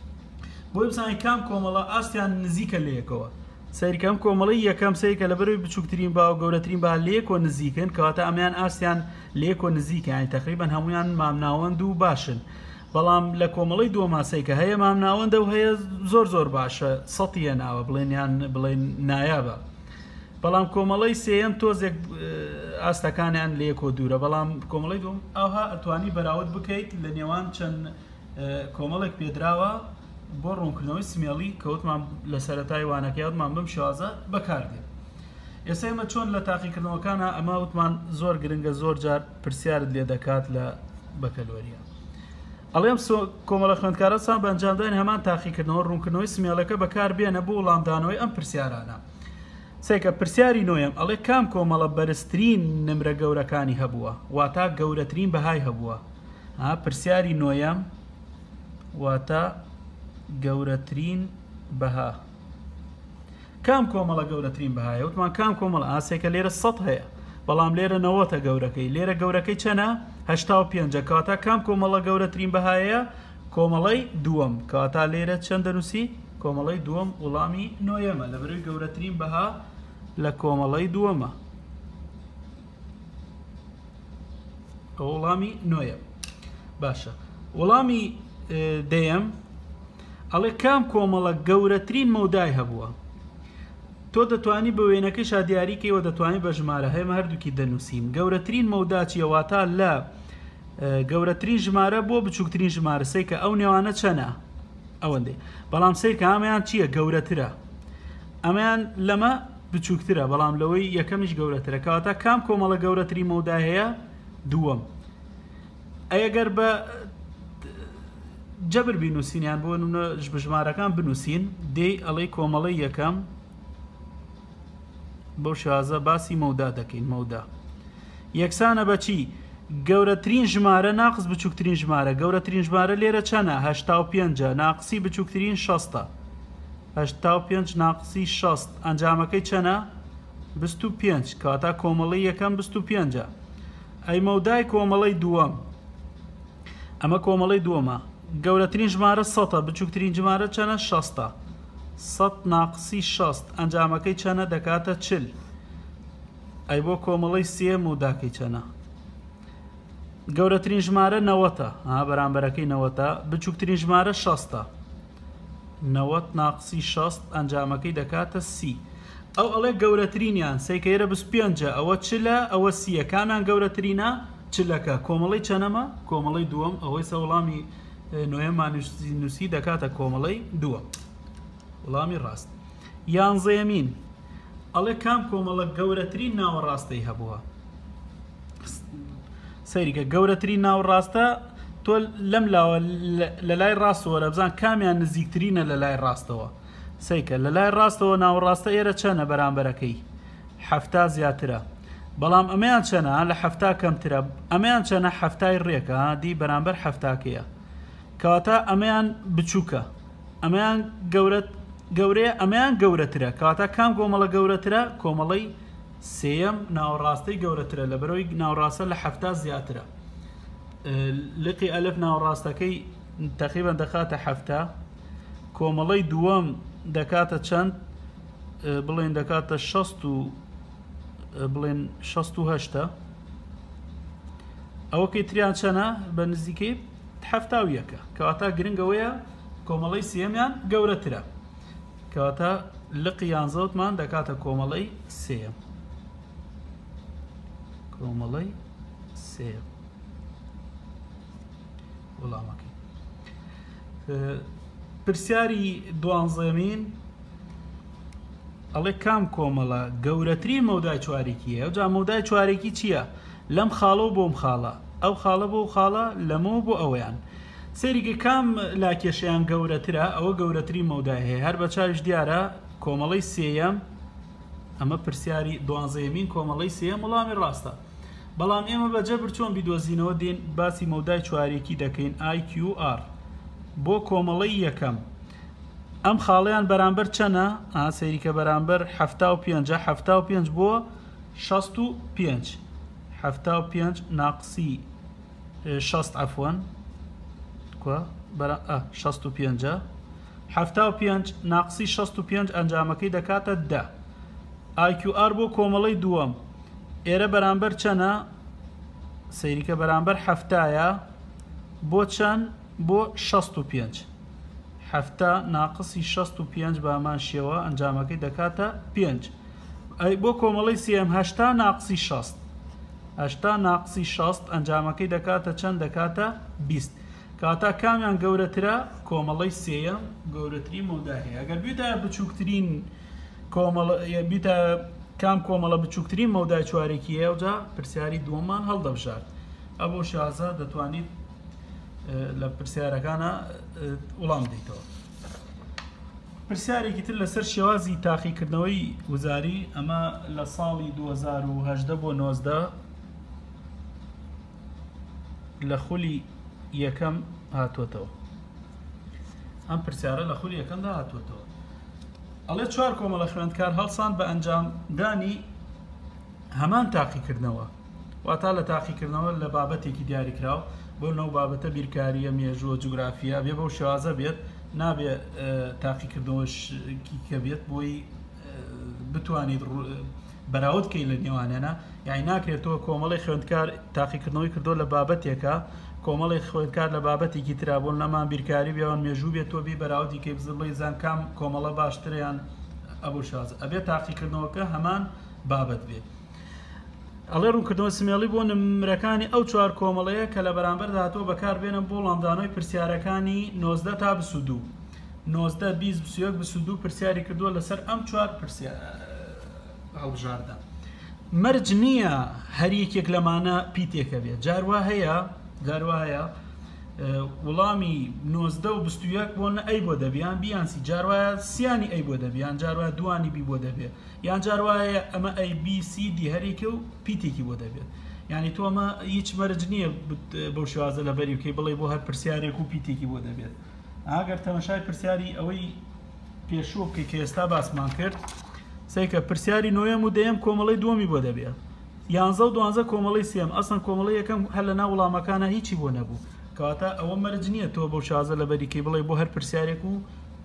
بۆی بزانین کام کۆمەڵە ئاستیان نزیکە لە یەکەوە سەیرکەم کۆمەڵی یەکەم سەیکە لە بەروی بچووکترین با و گەورەترین با لێکۆ نزیکن کەواتە ئەمیان ئاستیان لێکۆ نزیکە یانی تەقریبەن هەمویان مامناوەند و باشن بەڵام لە کۆمەڵی دووە ماسەیکە هەیە مامناوەندە و هەیە زۆر زۆر باشە سەدی هێناوە بڵێنیان بڵێن نایابە بەڵام کۆمەڵی سێەم تۆزێک ئاستەکانیان لێکۆ دوورە بەڵام کۆمەڵی دوم ئەوها ئەتوانی بەراورد بکەیت لە نێوان چەند کۆمەڵێک پێدراوە بۆ ڕوونکردنەوەی سمێڵی کەوتمان لە سەرەتای وانەکەی وتمان بم شێوازە بەکاردێت. ئێستا ئێمە چۆن لە تاقیکردنەوەکانە ئەمە وتمان زۆر گرنگە زۆر جار پرسیارت لێ دەکات لە بەکەلۆریە ئەڵێم کۆمەڵە خوێندکارەسان بە ئەنجامدانی هەمان تاقیکردنەوە ڕوونکردنەوەی سمێڵەکە بەکار بێنە بۆ وەڵامدانەوەی ئەم پرسیارانە. سێکە پرسیاری نۆیەم ئەڵێ کام کۆمەڵە بەرزترین نمرە گەورەکانی هەبووە واتە گەورەترین بەهای هەبووە پرسیاری نۆیەم واتە گەورەترین بەها کام کۆمەڵە گەورەترین بەهایە وتمان کام کۆمەڵە ئاسێکە لێرە سەد هەیە بەڵام لێرە نەوەتە گەورەکەی لێرە گەورەکەی چەنە هەشتا و پێنجە کاتە کام کۆمەڵە گەورەترین بەهایە کۆمەڵەی دووەم کاتە لێرە چەند دەنووسی کۆمەڵەی دووەم وڵامی نۆیەمە لە بەروی گەورەترین بەها لە کۆمەڵەی دووەمە ئەو وڵامی نۆیەم باشە. وڵامی دەیەم ئەڵێ کام کۆمەڵە گەورەترین مەودای هەبووە تۆ دەتوانی بە وێنەکەیشا دیاریکەوە دەتوانانی بە ژمارە هەیەمە هەردووکی دەنووسین گەورەترین مەودا چیەواتە لە گەورەترین ژمارە بۆ بچووکترین ژمارە سەیکە ئەو نێوانە چەنە ئەوەندەی بەڵام سەیکە ئەمەیان چییە گەورەترە ئەمەیان لەمە بچووکترە بەڵام لەوەی یەکەمیش گەورەترە کەواتە کام کۆمەڵە گەورەترین مەودای هەیە دووەم. ئەگەر بە جەبر بینوسینیان بۆ بژمارەکان بنووسین دێ ئەڵەی کۆمەڵی یەکەم بەو شازە باسی مەودا دەکەین مەودا یەکسانە بەچی گەورەترین ژمارە ناقص بچووکترین ژمارە گەورەترین ژمارە لێرە چەنە هەشتا و پێنجە ناقسی بچووکترین شەستە هەشتا و پێنج ناقسی شەست ئەنجامەکەی چەنە بیست و پێنج کاتە کۆمەڵی یەکەم بیست و پێنجە ئەی مەودای کۆمەڵی دووەم ئەمە کۆمەڵی دووەمە. گەورەترین ژمارە سەدە، بچووکترین ژمارە چەنە؟ شەستە. سەد ناقسی شەست ئەنجامەکەی چەنە؟ دەکاتە چل. ئەی بۆ کۆمەڵی سێم و داکەی چەنە؟ گەورەترین ژمارە نەوەتە، ها بەرامبەرەکەی نەوەتە. بچووکترین ژمارە شەستە. نەوەت ناقسی شەست ئەنجامەکەی دەکاتە سی. ئەو ئەڵێ گەورەترینیان سەیکەیرە بیست و پێنجە، ئەوە چلە، ئەوە سیە. کامیان گەورەترینە؟ چلەکە. کۆمەڵی چەنەمە؟ کۆمەڵی دووەم. ئەوەی سە وەڵامی نوێمان نووسی دەکاتە کۆمەڵی دووەم. وەڵامی ڕاست. یانزەیەمین ئەڵێ کام کۆمەڵە گەورەترین ناوەڕاستەی هەبووە؟ سەیریکە گەورەترین ناوەڕاستە تۆ لەم لاوە لە لای ڕاستەوە لە بزان کامیان نزیکترینە لە لای ڕاستەوە. سەیکە لە لای ڕاستەوە ناوەڕاستە ئێرە چەنە بەرامبەرەکەی؟ حەفتا زیاترە. بەڵام ئەمەیان چەنە؟ لە حەفتا کەمترە. ئەمەیان چەنە؟ حەفتای ڕێکە، دی بەرامبەر حەفتاکەیە. کەواتە ئەمەیان بچووکە، ئەمەیان گەورەت گەورەیە، ئەمەیان گەورەترە. کەواتە کام کۆمەڵە گەورەترە؟ کۆمەڵی سێیەم ناوەڕاستەی گەورەترە لەبەرەوەی ناوەڕاستە لە حەفتا زیاترە. لقی ئەلف ناوەڕاستەکەی تەقریبەن دەخاتە حەفتا. کۆمەڵەی دووەم دەکاتە چەند؟ بڵێن دەکاتە شەست و بڵێن شەست و هەشتە. ئەوەکەی تریان چەنە؟ بە نزیکەی حەفتا و یەکە. کەواتە گرنگەوەیە کۆمەڵەی سێمیان گەورەترە. کەواتە لقی یانزەوتمان دەکاتە کۆمەڵەی سێم. کۆمەڵەی سێم وەڵامەکەی. پرسیاری دوانزەمین ئەڵێ کام کۆمەڵە گەورەترین مەودای چوارێکیە؟ ئەوجا مەودای چوارێکی چییە؟ لەم خاڵە و بۆم خاڵە، ئەو خاڵە بۆ خاڵە، لەمەوە بۆ ئەوەیان. سەیریکە کام لاکێشەیان گەورەترە؟ ئەوە گەورەترین مەودای هەیە. هەر بە چاویش دیارە کۆمەڵەی سێیەم. ئەمە پرسیاری دوانزەیەمین کۆمەڵەی سێیەم وەڵامی ڕاستە. بەڵام ئێمە بە جەبر چۆن بیدۆزینەوە دێن باسی مەودای چوارێکی دەکەین آی کیو ئار بۆ کۆمەڵەی یەکەم. ئەم خاڵەیان بەرامبەر چەنە؟ ئاسەیریکە بەرامبەر حەفتا و پێنجە. حەفتا و پێنج بۆ شەست و پێنج. حەفتا و پێنج ناقسی شەست عەفوەن شەست و پێنجە. حەفتا و پێنج ناقسی شەست و پێنج ئەنجامەکەی دەکاتە دە. آی کیو ئار بۆ کۆمەڵەی دووەم ئێرە بەرامبەر چەنە؟ سەیریکە بەرامبەر حەفتایە. بۆ چەند؟ بۆ شەست و پێنج. حەفتا ناقسی شەست و پێنج بە هەمان شێوە ئەنجامەکەی دەکاتە پێنج. بۆ کۆمەڵەی سێم هەشتا ناقسی شەست. هەشتا ناقسی شەست ئەنجامەکەی دەکاتە چەند؟ دەکاتە بیست. کەواتە کامیان گەورەترە؟ کۆمەڵەی سێیەم گەورەترین مەودای هەیە. ئەگەر بیتە بچووکترین کۆمەڵە بیتە کام کۆمەڵە بچووکترین مەودای چوارێکی هەیە، ئەوجا پرسیاری دووەممان هەڵدەبژات. ئەبۆ شازە دەتوانیت لە پرسیارەکانە وەڵام بدەیتەوە. پرسیارێکی تر لەسەر شێوازی تاقیکردنەوەی وزاری، ئەمە لە ساڵی دوو هەزار و هەژدە بۆ نۆزدە لە خولی یەکەم هاتووەتەوە. ئەم پرسیارە لە خولی یەکەمدا هاتووەتەوە. ئەڵێ چوار کۆمەڵە خوێندکار هەڵسان بە ئەنجامدانی هەمان تاقیکردنەوە. واتە لە تاقیکردنەوە لە بابەتێکی دیاریکراوە، بۆ نەو بابەتە بیرکاریە، مێژووە، جوگرافیا بێ بەو شێوازە بێت، نابێ تاقیکردنەوەشی کە بێت بۆی بتوانیت بەراورد بکەی لە نێوانێنە. یعنی ناکرێتەوە کۆمەڵی خوێندکار تاقیکردنەوەی کردو لە بابەتێکە، کۆمەڵی خوێندکار لە بابەتێکی ترا بۆ نەمان بیرکاری بێەوەن مێژوو بێت تۆ بێ بەراوردی کەی بزڵی زان کام کۆمەڵە باشتریان ئەبوو شازە ئەبێت تاقیکردنەوەکە هەمان بابەت بێت. ئەڵێ ڕوونکردنەوە سمێڵی بۆ نمرەکانی ئەو چوار کۆمەڵەیە کە لە بەرامبەر داهاتوە بەکاربێنن بۆ وەڵامدانەوەی پرسیارەکانی نۆزدە تا بیست و دوو. نۆزدە، بیست، بیست و یەک، بیست و دوو پرسیاری کردووە لەسەر ئەم چوار هەڵبژاردە. مەرج نییە هەر یەکێک لەمانە پیتێکە بێت. جاروا هەیە جاروا هەیە وڵامی نۆزدە و بیست و یەک بۆ نە ئەی بۆ دەبیان بیانسی، جاروایە سیانی ئەی بۆ دەبیان، جاروایە دوانی بی بۆ دەبێت، یان جاروایە ئەمە ئەی بی سی دی هەرێکە و پیتێکی بۆ دەبێت. یعنی تۆ ئەمە هیچ مەرج نییە بەو شێوازە لە بەری بکەی بڵێ بۆ هەر پرسیارێک و پیتێکی بۆ دەبێت. ئەگەر تەماشای پرسیاری ئەوەی پێشوو بکەی کە ئێستا باسمان کرد، سەیکە پرسیاری نۆیەم و دەیەم کۆمەڵەی دووەمی بۆ دەبێت. یانزە و دوانزە کۆمەڵەی سێم، ئەسڵەن کۆمەڵەی یەکەم هەر لە ناو وەڵامەکانە هیچی بۆ نەبوو. کەواتە ئەوە مەرج نییە تۆ بەو شازە لە بەریکەی بڵێ بۆ هەر پرسیارێک و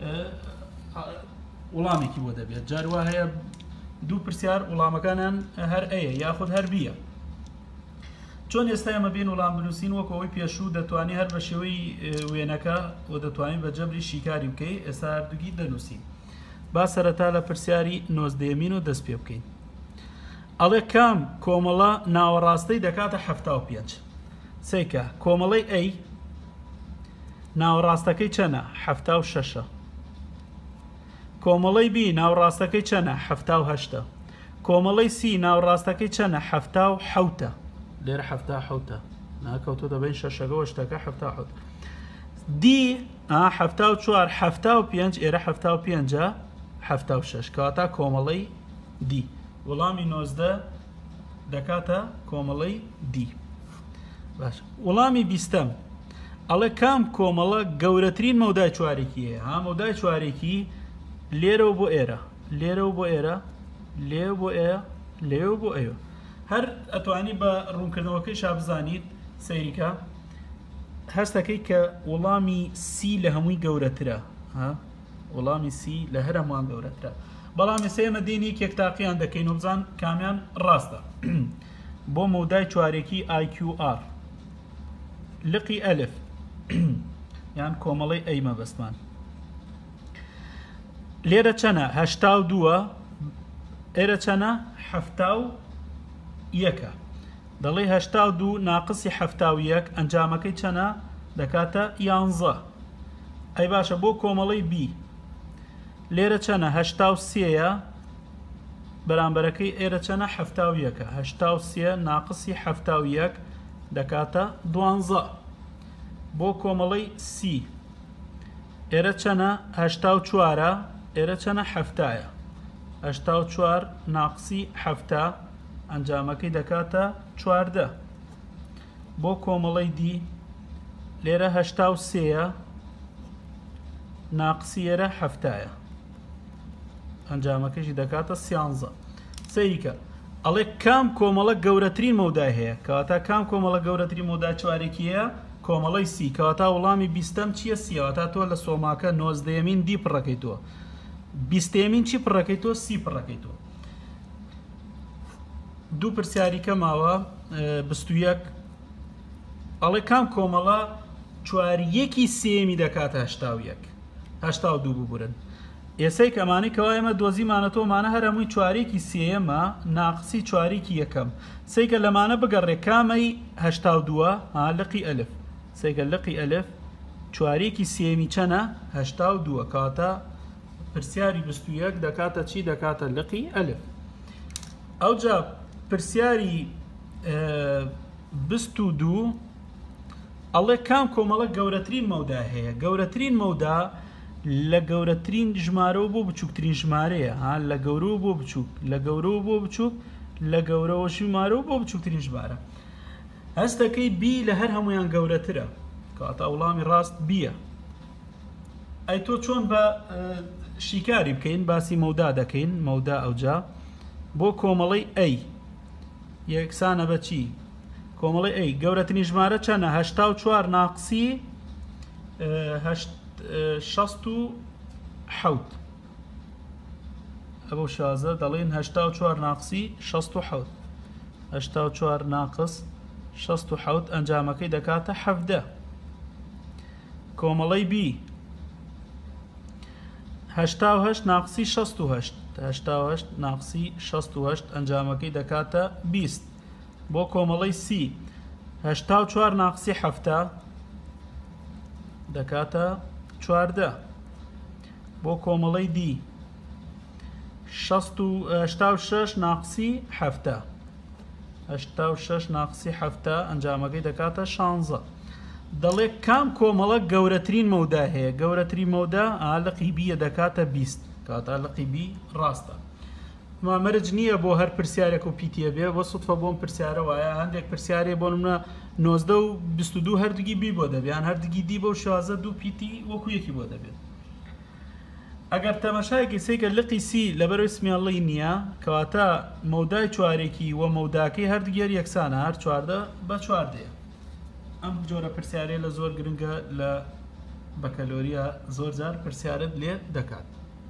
وڵامێکی بۆ دەبێت جاروا هەیە دوو پرسیار وڵامەکانیان هەر ئەیە یاخود هەر بیە چۆن ئێستا ئەمە بین وڵام بنووسین وەک ئەوەی پێشوو دەتوانانی هەر بە شێوەی وێنەکە و دەتوانین بە جەبری شیکاری بکەی ئێستا هەردووگی دەنووسین با سەرەتا لە پرسیاری نۆزدەیەمین و دەست پێ بکەین ئەڵێ کام کۆمەڵە ناوەڕاستەی دەکاتە حەفتا و پێنج سەیکە کۆمەڵەی ئەی ناوەڕاستەکەی چەنە حەفتا و شەشە کۆمەڵەی بی ناوەڕاستەکەی چەنە حەفتا و هەشتە کۆمەڵەی سی ناوەڕاستەکەی چەنە حەفتا و حەوتە لێرە حەفتا حەوتە ناکەوتۆ دەبین شەشەکە و شتەکە حەفتا حەوت دی حەفتا و چوار حەفتا و پێنج ئێرە حەفتا و پێنجە حەفتا و شەش کەواتە کۆمەڵەی دی وەڵامی نۆزدە دەکاتە کۆمەڵەی دی باش وەڵامی بیستەم ئەڵێ کام کۆمەڵە گەورەترین مەودای چوارێکی هەیە ها مەودای چوارێکی لێرەوە بۆ ئێرە لێرەوە بۆ ئێرە لێو بۆ ئێ لێو بۆ ئێوە هەر ئەتوانی بە ڕوونکردنەوەکەی شابزانیت سەیریکە هەستەکەی کە وەڵامی سی لە هەمووی گەورەترە ها وەڵامی سی لە هەر هەمووان گەورەترە بەڵام ئێمە دێنی کێک تاقییان دەکەین و بزان کامیان ڕاستە بۆ مەودای چوارێکی آی کیو ئار لقی ئەلف یان کۆمەڵەی ئەی مەبەستمان لێرە چەنە هەشتا و دووە ئێرە چەنە حەفتا و یەکە دەڵێ هەشتا و دوو ناقسی حەفتا و یەک ئەنجامەکەی چەنە دەکاتە یانزە ئەی باشە بۆ کۆمەڵەی بی لێرە چەنە هەشتا و سێیە بەرامبەرەکەی ئێرە چەنە حەفتا و یەکە هەشتا و سێ ناقسی حەفتا و یەک دەکاتە دوانزە بۆ کۆمەڵەی سی ئێرە چەنە هەشتا و چوارە ئێرە چەنە حەفتایە هەشتا و چوار ناقسی حەفتا ئەنجامەکەی دەکاتە چواردە بۆ کۆمەڵەی دی لێرە هەشتا و سێیە ناقسی ئێرە حەفتایە ئەنجامەکەشی دەکاتە سیانزە سەیریکە ئەڵێ کام کۆمەڵە گەورەترین مەودای هەیە کەواتە کام کۆمەڵە گەورەترین مەودای چوارێکی هەیە کۆمەڵەی سی کەواتە وەڵامی بیستەم چییە سیەوەتا تۆ لە سۆماکە نۆزدەیەمین دی پڕەکەیتەوە بیستەیەمین چی پڕەکەیتەوە سی پڕەکەیتەوە دوو پرسیاریکە ماوە بیست و یەک ئەڵێ کام کۆمەڵە چواریەکی سێمی دەکاتە هەشتا و یەک هەشتا و دوو ببورن ئێسەی کەمانی کەوا ئێمە دۆزیمانەتۆمانە هەر هەمووی چواریەکی سێەمە ناقسی چواریکی یەکەم سەیکە لەمانە بگەڕێ کامەی هەشتا و دووە لقی ئەلف سەیکە لقی ئەلف چواریەکی سێمی چەنە هەشتا و دووە کاتە پرسیاری بیست و یەک دەکاتە چی دەکاتە لقی ئەلف ئەوجا پرسیاری بیست و دوو ئەڵێ کام کۆمەڵە گەورەترین مەودا هەیە گەورەترین مەودا لە گەورەترین ژمارە بۆ بچووکترین ژمارەیە ها لە گەورە بۆ بچووک لە گەورە بۆ بچووک لە گەورەوە ژمارە بۆ بچووکترین ژمارە هەستەکەی بی لە هەر هەمویان گەورەترە کاتە وەڵامی ڕاست بیە ئەی تۆ چۆن بە شیکاری بکەین باسی مەودا دەکەین مەودا ئەوجا بۆ کۆمەڵەی ئەی یەکسانە بە چی کۆمەڵی ئەی گەورەترین ژمارە چەنە هەشتا و چوار ناقسی شەست و حەوت ئەبەو شازە دەڵێن هەشتا و چوار ناقسی شەست و حەوت هەشتا و چوار ناقس شەست و حەوت ئەنجامەکەی دەکاتە حەفدە کۆمەڵەی بی هەشتا و هەشت ناقسی شەست و هەشت هەشتا و هەشت ناقسی شەست و هەشت ئەنجامەکەی دەکاتە بیست بۆ کۆمەڵەی سی هەشتا و چوار ناقسی حەفتە دەکاتە چواردە بۆ کۆمەڵەی دی هەشتا و شەش ناقسی حەفتە هەشتا و شەش ناقسی حەفتە ئەنجامەکەی دەکاتە شانزە دەڵێ کام کۆمەڵە گەورەترین مەودا هەیە گەورەترین مەودا لقی بیە دەکاتە بیست کاتە لقی بی ڕاستە مامەرج نییە بۆ هەر پرسیارێک و پیتە بێ بۆ سوتفە بۆم پرسیارە وایە هەندێک پرسیارێ بۆ نمونە نۆزدە و بیست و دوو هەردووگی بی بۆ دەبیان هەردووگی دی بۆ و شازە دوو پیتی وەکو یەکی بۆ دەبێت ئەگەر تەماشایەکی سێکە لقی سی لەبەرەوەی سمیاڵی نییە کەواتە مەودای چوارێکی وە مەوداکەی هەردووگێر یەکسانە هەر چواردە بە چواردەیە ئەم جۆرە پرسیارەیە لە زۆر گرنگە لە بەکەلۆریە زۆر جار پرسیارت لێ دەکات.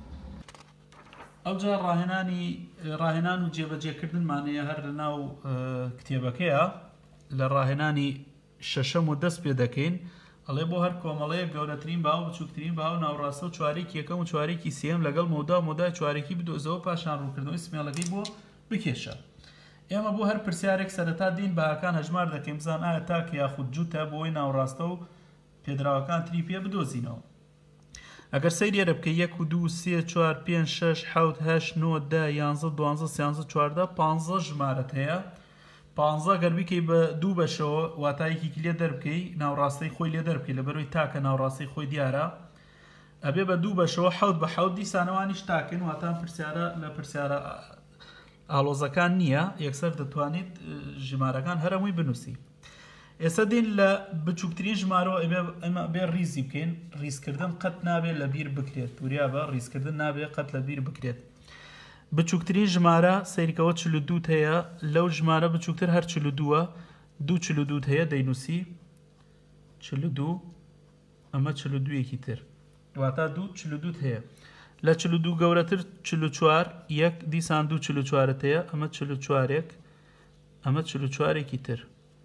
ئەوجا ڕاهێنانی ڕاهێنان و جێبەجێکردنمانەیە هەر لە ناو کتێبەکەیە لە ڕاهێنانی شەشەم و دەست پێ دەکەین ئەڵێ بۆ هەر کۆمەڵەیە گەورەترین باو بچووکترین باو ناوڕاستە و چوارێکی یەکەم و چوارێکی سێم لەگەڵ مۆدا مۆدای چوارێکی بدۆزەوە پاشان ڕوونکردنەوەی سمێڵەکەی بۆ بکێشە. ئێمە بۆ هەر پرسیارێک سەرەتا دین بەهاکان هەژمار دەکەین بزان ئایا تاک یاخود جووتە بۆی ناوڕاستە و پێدراوەکان تری پێ بدۆزینەوە. ئەگەر سەیرێرە بکە یەک و دوو سێ چوار پێنج شەش حەوت هەشت نۆ دە یانزە دوانزە سیانزە چواردە پانزە ژمارەت هەیە. پانزە گەر بکەی بە دوو بەشەوە واتایەکی لێ دەربکەی ناوڕاستەی خۆی لێ دەربکەی لەبەرەوەی تاکە ناوڕاستەی خۆی دیارە ئەبێ بە دوو بەشەوە حەوت بە حەوت دیسانەوانیش تاکن واتان پرسیارە لە پرسیارە ئالۆزەکان نییە یەکسەر دەتوانیت ژمارەکان هەرەمووی بنووسی. ئێستا دین لە بچووکترین ژمارەوە ئەمە بێ ریزی بکەین ریزکردن قەت نابێت لە بیر بکرێت وریا بە ریزکردن نابێت قەت لە بیر بکرێت. بچووکترین ژمارە سەیرکەوە چل و دووت هەیە لەو ژمارە بچووکتر هەر چل و دووە دوو چل و دووت هەیە دەینووسی چل و دوو ئەمە چل و دوویەکی تر واتە دوو چل و دووت هەیە لە چل و دوو گەورەتر چل و چوار یەک دیسان دوو چل و چوارت هەیە ئەمە چل و چوارێک ئەمە چل و چوارێکی تر.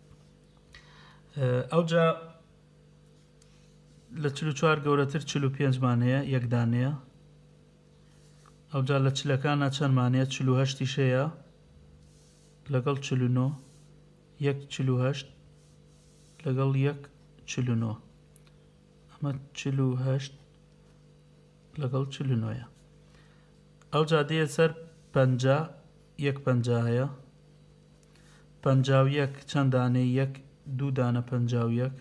ئەوجا لە چل و چوار گەورەتر چل و پێنجمان هەیە یەکدانەیە ئەوجا لە چلەکانە چەندمانەیە چل و هەشتیش هەیە لەگەڵ چل و نۆ یەک چل و هەشت لەگەڵ یەک چل و نۆ ئەمە چل و هەشت لەگەڵ چل و نۆیە. ئەوجا دێ سەر پەنجا یەک پەنجا هەیە پەنجا و یەک چەند دانەی یەک دوو دانە پەنجا و یەک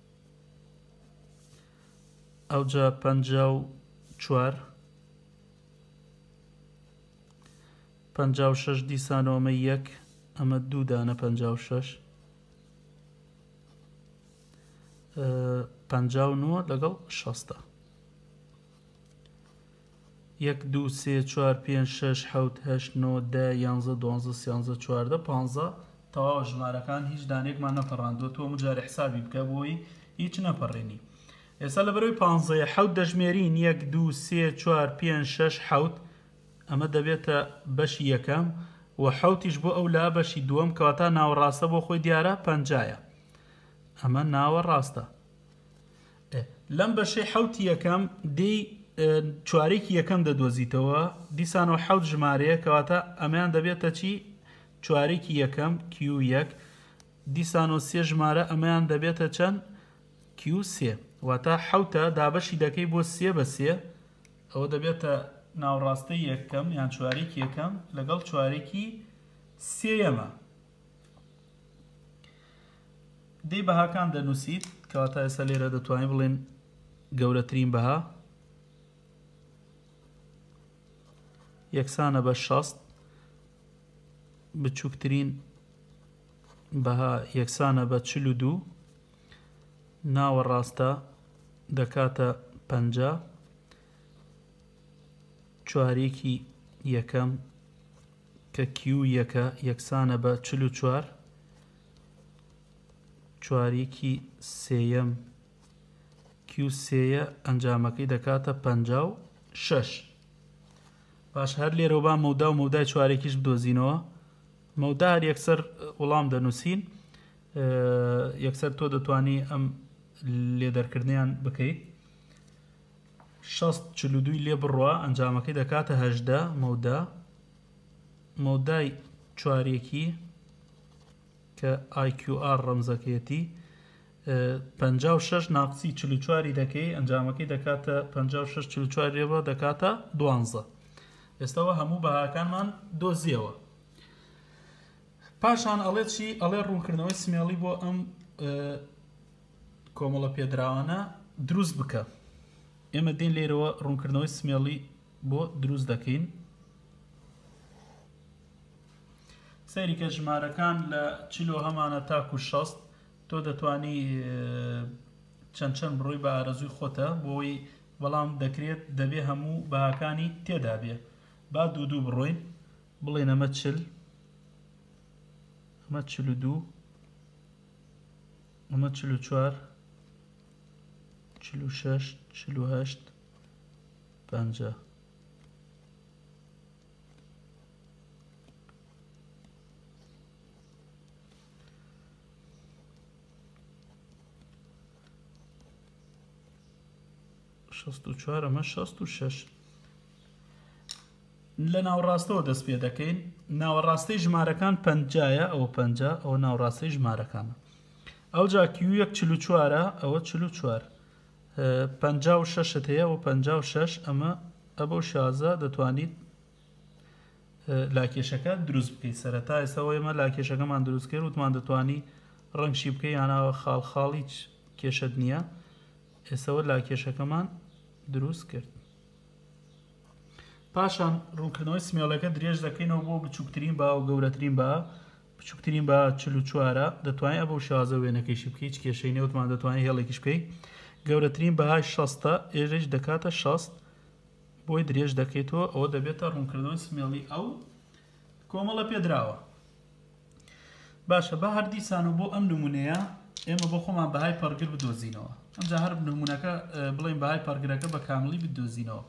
ئەوجا پەنجا و چوار پەنجا و شەش دیسانەوە ئەمە یەک ئەمە دوو دانە پەنجا و شەش پەنجا و نۆ لەگەڵ شەستە یەک دوو سێ چوار پێنج شەش حەوت هەشت نۆ دە یانزە دوانزە سیانزە چواردە پانزە تەواو ژمارەکان هیچ دانێکمان نەپەڕاندووە تۆ مجارە حسابی بکە بۆی هیچ نەپەڕێنی. ئێستا لە بەرەوەی پانزەیە حەوت دەژمێرین یەک دوو سێ چوار پێنج شەش حەوت ئەمە دەبێتە بەشی یەکەم و حەوتیش بۆ ئەو لا بەشی دووەم کەواتە ناوەڕاستە بۆ خۆی دیارە پەنجایە ئەمە ناوە ڕاستە. لەم بەشەی حەوتی یەکەم دەی چوارێکی یەکەم دەدۆزیتەوە دیسانەوە حەوت ژمارەیە کەواتە ئەمەیان دەبێتە چی چوارێکی یەکەم کیو یەک دیسانەوە سێ ژمارە ئەمەیان دەبێتە چەند کیو سێ واتە حەوتە دابەشی دەکەی بۆ سێ بە سێ ئەوە دەبێتە ناوڕاستەی یەکەم یان چوارێکی یەکەم لەگەڵ چوارێکی سێیەمە. دەی بەهاکان دەنووسیت کەواتە ئێستا لێرە دەتوانین بڵێن گەورەترین بەها یەکسانە بە شەست بچووکترین بەها یەکسانە بە چل و دوو ناوە ڕاستە دەکاتە پەنجا چوارێکی یەکەم کە کیو یەکە یەکسانە بە چل و چوار چوارێکی سێیەم کیو سێیە ئەنجامەکەی دەکاتە پەنجا و شەش. باش هەر لێرە با مەودا و مەودای چوارێکیش بدۆزینەوە مەودا هەر یەکسەر وەڵام دەنووسین یەکسەر تۆ دەتوانی ئەم لێدەرکردنیان بکەیت شەست چل و دووی لێ بڕوە ئەنجامەکەی دەکاتە هەژدە مەودا مەودای چوارێکی کە آی کیو ئار ڕەمزەکەیەتی پەنجا و شەش ناقسی چل و چواری دەکەی ئەنجامەکەی دەکاتە پەنجا و شەش چل و چوار لێبە دەکاتە دوانزە. ئێستاوە هەموو بەهاکانمان دۆزیەوە. پاشان ئەڵێ چی ئەڵێ ڕوونکردنەوەی سمێڵی بۆ ئەم کۆمەڵە پێدراوانە دروست بکە. ئێمە دێن لێرەوە ڕوونکردنەوەی سمێڵی بۆ دروست دەکەین. سەیریکە ژمارەکان لە چیلۆ هەمانە تاکو شەست تۆ دەتوانی چەند چەند بڕۆی بە ئارەزووی خۆتە بۆی بەڵام دەکرێت دەبێ هەموو بەهاکانی تێدا بێ با دوو دوو بڕۆین بڵێن ئەمە چل ئەمە چل و دوو ئەمە چل و چوار چل و شەش چل و هەشت پەنجا شەست و چوار ئەمە شەست و شەش لە ناوەڕاستەوە دەست پێ دەکەین ناوەڕاستەی ژمارەکان پەنجایە ئەوە پەنجا ئەوە ناوەڕاستەی ژمارەکانە ئەوجا کیو یەک چل و چوارە ئەوە چل و چوار پەنجا و شەشت هەیە و پەنجا و شەش ئەمە ئەبە شازە دەتوانیت لاکێشەکە دروست بکەیت سەرەتا ئێستا ئێمە لاکێشەکەمان دروست کرد وتمان دەتوانی ڕەنگشی بکەی یانەوە خاڵ خاڵی کێشت نییە ئێسەوە لاکێشەکەمان دروست کرد پاشان ڕوونکردنەوەی سمێڵەکە درێژ دەکەینەوە بۆ بچووکترین با و گەورەترین با بچووکترین با چل و چوارە دەتوانێت ئەبە شازە وێنەکەیشی بکەیت هیچ کێشەی نێوتمان دەتوانێت هێڵێکیش بکەیت گەورەترین بەهای شەستە ئێرەش دەکاتە شەست بۆی درێژ دەکەیتەوە ئەوە دەبێتە ڕوونکردنەوەی سمێڵی ئەو کۆمەڵە پێدراوە باشە بە هەردیسان و بۆ ئەم نمونەیە ئێمە بۆ خۆمان بەهای پەرگر بدۆزینەوە ئەمجا هەر نمونونەکە بڵێن بەهای پەرگرەکە بە کاملی بدۆزینەوە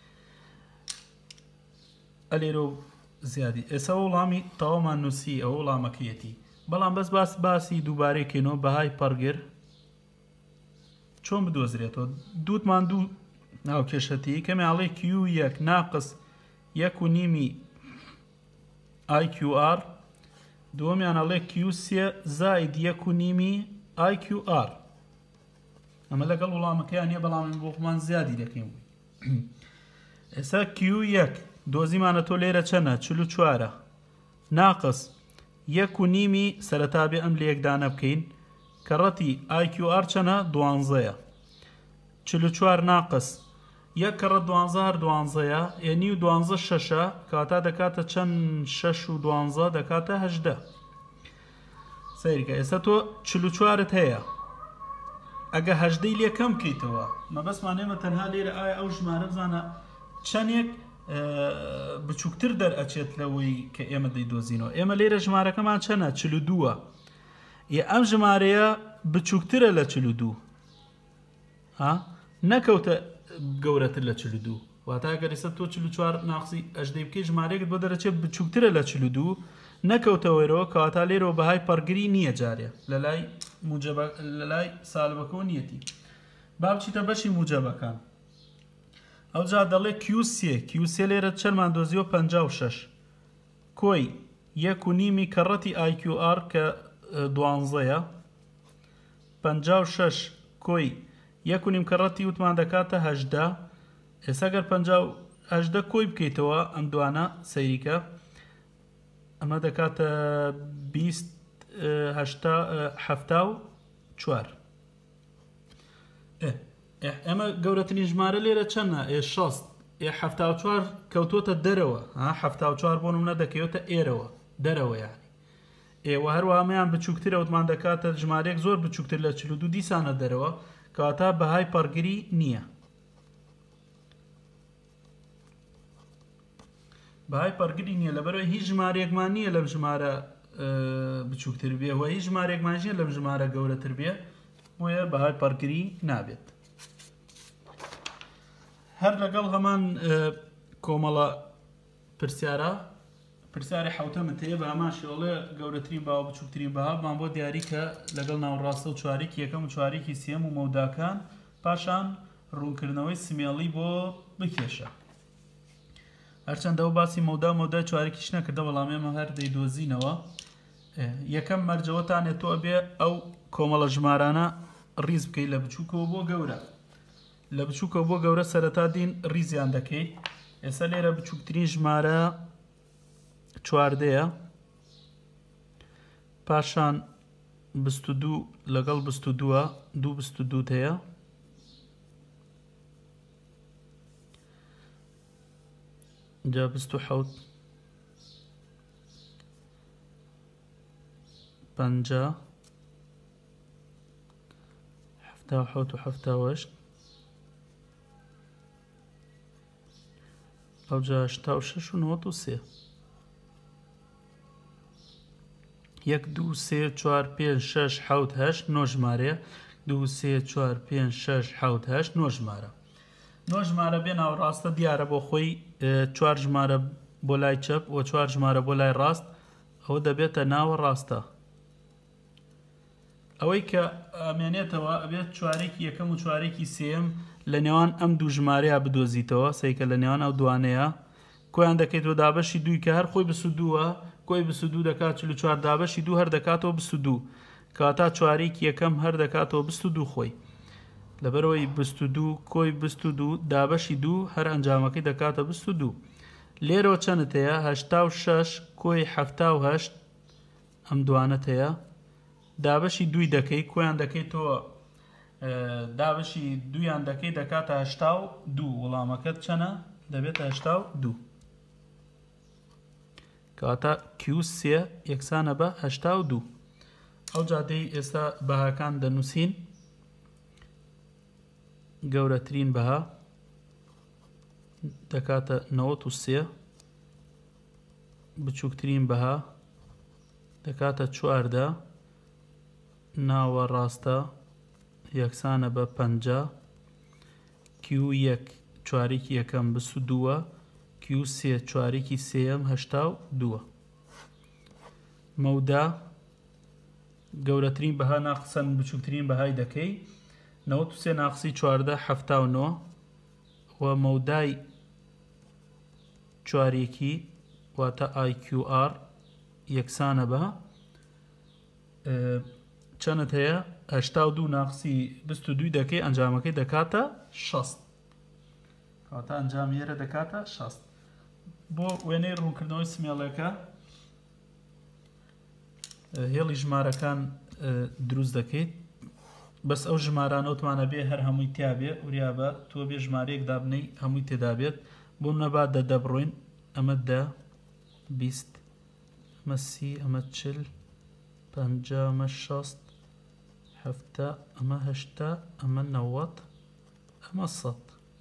ئەلێرە و زیادی ئێستا وڵامی تەواومان نووسی ئەوە وڵامەکەیەتی بەڵام بەس باس باسی دووبارەیەکەینەوە بەهای پەرگر چۆن بدۆزرێتەوە دووتمان دوو ناوکێشەتی کەمێ ئاڵێ کیو یەک ناقص یەک و نیمی ئای کیو ئار دووەمیان ئەڵێ کیو سێ زاید یەک و نیمی ئای کیو ئار ئەمە لەگەڵ وڵامەکەیان نیە بەڵام بۆ خۆمان زیادی دەکەین ئێستا کیو یەک دۆزیمانە تۆ لێرە چەنە چل و چوارە ناقص یەک و نیمی سەرەتا بێ ئەم لە یەکدانە بکەین کە ڕەتی ئای کیو ئار چەنە دوانزەیە چل و چوار ناقص یەک کەڕە دوانزە هەر دوانزەیە یعنی و دوانزە شەشە کاتا دەکاتە چەند شەش و دوانزە دەکاتە هەژدە سەیرکە ئێستا تۆ چل و چوارت هەیە ئەگە هەژدەی لێ کەم بکەیتەوە مەبەستمان ئێمە تەنها لێرە ئایا ئەو ژمارە بزانە چەندێک بچووکتر دەرئەچێت لەوەی کە ئێمە دەیدۆزینەوە ئێمە لێرە ژمارەکەمان چەنە چل و دووە ئەم ژمارەیە بچووکترە لە چل و دوو نەکەوتە گەورەتر لە چل و دوو واتە ئەگەر ئێستا تۆ چل و چوار ناقسی ئەژدەی بکەی ژمارەیەکت بۆ دەرەچێت بچووکترە لە چل و دوو نەکەوتەوەرەوە کەواتە لێرەوە بەهای پەرگری نییە جارێ لە لای لە لای سالبەکەەوە نیەتی با بچیتە بەشی موجەبەکان ئەوجا دەڵێ کیو سێ کیو سێ لێرە چەندمان دۆزیەوە پەنجا و شەش کۆی یەک و نیمی کەڕەتی ئای کیو ئار کە دوانزەیە پەنجا و شەش کۆی یەک و نیم کەڕەتی وتمان دەکاتە هەژدە ئێستا گەر پەنجا و هەژدە کۆی بکەیتەوە ئەم دوانە سەیریکە ئەمە دەکاتە بیست هەفتا و چوار ئەمە گەورەترین ژمارە لێرە چەندە ئێ شەست ئێ هەفتا و چوار کەوتۆتە دەرەوە هەفتا و چوار بۆ نمونە دەکەوێتە ئێرەوە دەرەوە یانی ئێوە هەروەهامیان بچووکترە وتمان دەکاتە ژمارەیەک زۆر بچووکتر لە چل و دوو دیسانە دەرەوە کەواتە بەهای پەرگری نییە بەهای پەرگری نییە لەبەرەوەی هیچ ژمارەیەکمان نییە لەم ژمارە بچووکتر بێ و هیچ ژمارەیەکمان نییە لەم ژمارە گەورەتر بێ بۆیە بەهای پەرگری نابێت هەر لەگەڵ هەمان کۆمەڵە پرسیارە پرسیاری حوتەمت هەیە بە هەمان شێوەڵێ گەورەترین با و بچووکترین بەهامان بۆ دیاری کە لەگەڵ ناوەڕاستە و چوارێکی یەکەم و چوارێکی سێم و مەوداکان پاشان ڕوونکردنەوەی سمێڵی بۆ بکێشە هەرچەندە ئەو باسی مەودا مەودای چوارێکیش نەکردە بەڵام ئێمە هەر دەیدۆزینەوە یەکەم مەرجەوەتانێت تۆ بێ ئەو کۆمەڵە ژمارانە ڕیز بکەیت لە بچووکەوە بۆ گەورە لە بچووکەوە بۆ گەورە سەرەتا دین ڕیزیان دەکەیت ئێستا لێرە بچووکترین ژمارە چواردەیە پاشان بیست و دوو لەگەڵ بیست و دووە دوو بیست و دووت هەیە جا بیست و حەوت پەنجا هەفتا و حەوت و هەفتا و هەشت ئەوجا هەشتا و شەش و نەوەت و سێ یەک دوو سێ چوار پێنج شەش حەوت هەشت نۆ ژمارەیە دوو سێ چوار پێنج شەش حەوت هەشت نۆ ژمارە نۆ ژمارە بێ ناوەڕاستە دیارە بۆ خۆی چوار ژمارە بۆ لای چەپ و چوار ژمارە بۆ لای ڕاست ئەوە دەبێتە ناوە ڕاستە ئەوەی کە ئەمێنێتەوە ئەبێت چوارێکی یەکەم و چوارێکی سێم لە نێوان ئەم دوو ژمارەیە بدۆزیتەوە سەیکە لە نێوان ئەو دوانەیە کۆیان دەکەیتەوە دابەشی دووی کە هەر خۆی بسودووە کۆی بسودوو دەکات چل و چوار دابەشی دوو هەر دەکاتەوە بسودوو کاتا چوارێکی یەکەم هەر دەکاتەوە بیست و دوو خۆی لەبەرەوەی بیست و دوو کۆی بیست و دوو دابەشی دوو هەر ئەنجامەکەی دەکاتە بیست و دوو لێرەوە چەندت هەیە هەشتا و شەش کۆی حەفتا و هەشت ئەم دوانەت هەیە دابەشی دووی دەکەی کۆیان دەکەیتەوە دابەشی دوویان دەکەی دەکاتە هەشتا و دوو وەڵامەکەت چەنە دەبێتە هەشتا و دوو کەواتە کیو سێ یەکسانە بە هەشتا و دوو ئەو جادەی ئێستا بەهاکان دەنووسین گەورەترین بەها دەکاتە نەوەت و سێ بچووکترین بەها دەکاتە چواردە ناوە ڕاستە یەکسانە بە پەنجا کیو یەک چوارێکی یەکەم بیست و دووە کیو سێ چوارێکی سێەم هەشتا و دووە مەودا گەورەترین بەها ناقسەن بچووکترین بەهای دەکەی نەوەت و سێ ناقسی چواردە حەفتا و نۆ و مەودای چوارێکی واتە ئای کیو ئار یەکسانە بە چەندت هەیە هەشتا و دوو ناقسی بیست و دووی دەکەی ئەنجامەکەی دەکاتە شەست کەواتە ئەنجام ئێرە دەکاتە شەست بۆ وێنەی ڕوونکردنەوەی سمێڵەکە هێڵی ژمارەکان دروست دەکەیت بەس ئەو ژمارانەوتمانە بێ هەر هەمووی تیا بێ وریا بە تۆ بێ ژمارەیەک دابنەی هەمووی تێدا بێت بۆ نەبات دەدە بڕۆین ئەمە دە بیست ئەمە سی ئەمە چل پەنجا ئەمە شەست هەفتە ئەمە هەشتا ئەمە نەوەت ئەمە سەد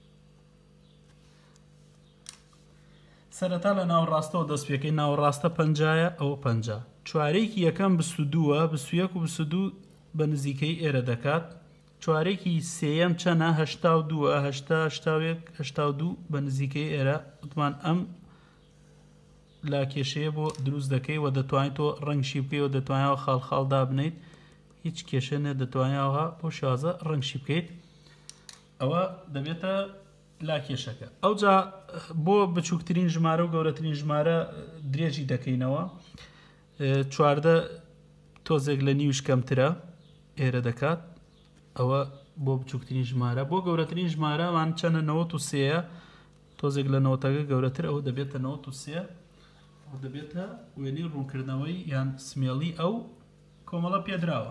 سەرەتا لە ناوەڕاستەوە دەست پێکەی ناوەڕاستە پەنجایە ئەوە پەنجا چوارێکی یەکەم بیست و دووە بیست و یەک و بیست و دوو بە نزیکەی ئێرە دەکات چوارێکی سێیەم چەنە هەشتا و دووە هەشتا هەشتا و یەک هەشتا و دوو بە نزیکەی ئێرە وتمان ئەم لا کێشەیە بۆ دروست دەکەی و دەتوانیت تۆ ڕەنگشی بکەی و دەتوانیەوە خاڵ خاڵدا بنیت هیچ کێشە نێ دەتوانیەوە بۆ شازە ڕەنگشی بکەیت ئەوە دەبێتە لا کێشەکە ئەو جا بۆ بچووکترین ژمارە و گەورەترین ژمارە درێژی دەکەینەوە چواردە تۆزێک لە نیوش کەمترە ئێرە دەکات ئەوە بۆ بچووکترین ژمارە بۆ گەورەترین ژمارەوان چەنە نەوەت و سێە تۆزێک لە نەوەتەکە گەورەتر ئەوە دەبێتە نەوەت و سێ ئەو دەبێتە وێنەی ڕوونکردنەوەی یان سمێڵی ئەو کۆمەڵە پێدراوە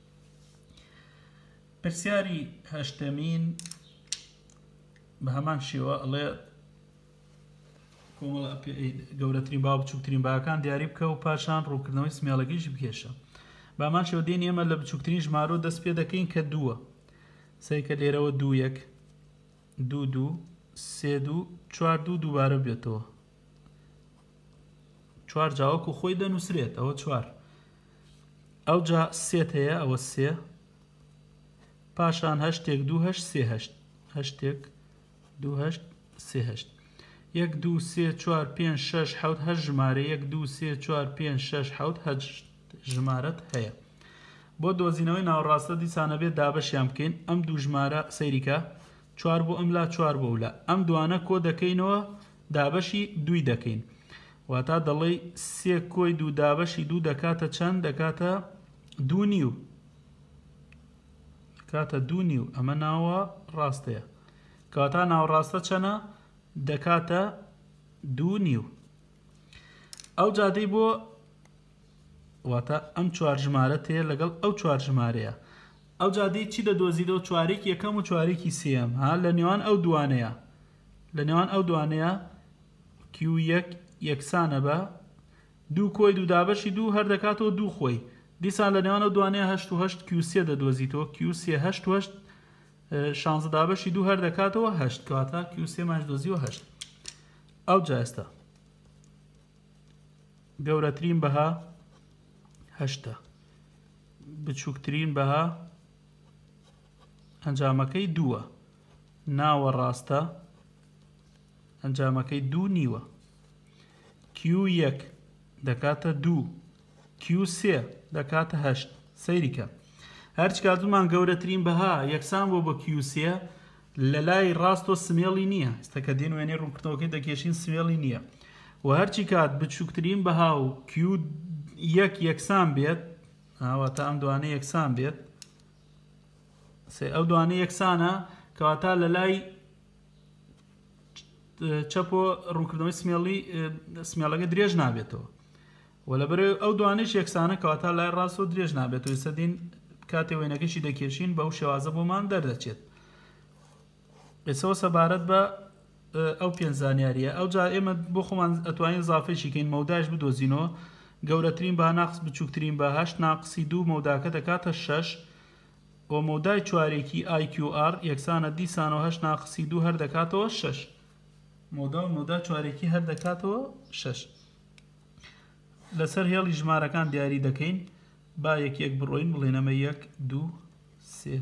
پرسیاری هەشتەمین بە هەمان شێوە ئەڵێ کۆمەڵە گەورەترین با بچووکترین باکان دیاری بکە و پاشان ڕوونکردنەوەی سمێڵەکەیش بکێشە بامان شێوە دێن ئێمە لە بچووکترین ژمارە و دەست پێ دەکەین کە دووە سەیکە لێرەوە دوو یەک دوو دوو سێ دوو چوار دوو دووبارە بێتەوە چوار جاوەکو خۆی دەنووسرێت ئەوە چوار ئەو جا سێت هەیە ئەوە سێ پاشان هەشتێک دوو هەشت سێ هەشت هەشتێک دوو هەشت سێ هەشت یەک دوو سێ چوار پێنج شەش حەوت هەشت ژمارە یەک دوو سێ چوار پێنج شەش حەوت هەشت ژمارەت هەیە بۆ دۆزینەوەی ناوەڕاستە دیسانە بێت دابەشیان بکەین ئەم دوو ژمارە سەیریکە چوار بۆ ئەملا چوار بۆ ولا ئەم دوانە کۆ دەکەینەوە دابەشی دووی دەکەین واتە دەڵێ سێ کۆی دوو دابەشی دوو دەکاتە چەند دەکاتە دوو نیو دەکاتە دوو نیو ئەمە ناوە ڕاستەیە کەواتە ناوەڕاستە چەنە دەکاتە دوو نیو ئەو جادەی بۆ واتە ئەم چوار ژمارە تێ لەگەڵ ئەو چوار ژمارەیە ئەو جادەی چی دەدۆزیدەوە چوارێکی یەکەم و چوارێکی سێەم ها لە نێوان ئەو دوانەیە لە نێوان ئەو دوانەیە کیو یەک یەکسانە بە دوو کۆی دوو دابەشی دوو هەر دەکاتەوە دوو خۆی دیسان لە نێوان ئەو دوانەیە هەشت و هەشت کیو سێ دەدۆزیتەوە کیو سێ هەشت و هەشت شانزە دابەشی دوو هەر دەکاتەوە هەشت کەواتە کیو سێ ماش دۆزیوە هەشت ئەو جا ئێستا گەورەترین بەها هەشتە بچووکترین بەها ئەنجامەکەی دووە ناوە ڕاستە ئەنجامەکەی دوو نیوە کیو یەک دەکاتە دوو کیو سێ دەکاتە هەشت سەیریکە هەرچ کاتومان گەورەترین بەها یەکسان بۆ بە کیو سێ لە لای ڕاستۆ سمێڵی نییە ئێستاکە دێن وێنەی ڕوونکردنەوەکەی دەکێشین سمێڵی نییە و هەرچی کات بچووکترین بەها و کیو یەک یەکسان بێت ئاواتە ئەم دوانە یەکسان بێت سێ ئەو دوانە یەکسانە کەواتە لە لای چەپۆ ڕوونکردنەوەی سمێڵی سمێڵەکە درێژ نابێتەوە و لەبەر ئەو دوانش یەکسانە کەواتە لای ڕاستۆ درێژ نابێتەوە ئێستا دین کاتێ وێنەکەشی دەکێشین بەو شێوازە بۆمان دەردەچێت ئێسەوە سەبارەت بە ئەو پێنج زانیاریە ئەو جا ئێمە بۆ خۆمان ئەتوانین زافێکی کەین مەوداش بدۆزینەوە گەورەترین بە ناقص بچووکترین بە هەشت ناقسی دوو مەوداکە دەکاتە شەش و مەودای چوارێکی آی کیو ئار یەکسانە دیسانەوە هەشت ناقسی دوو هەر دەکاتەوە شەش مەودا و مەودا چوارێکی هەر دەکاتەوە شەش لەسەر هێڵی ژمارەکان دیاری دەکەین با یەک یەک بڕۆین بڵێن ئەمە یەک دوو سێ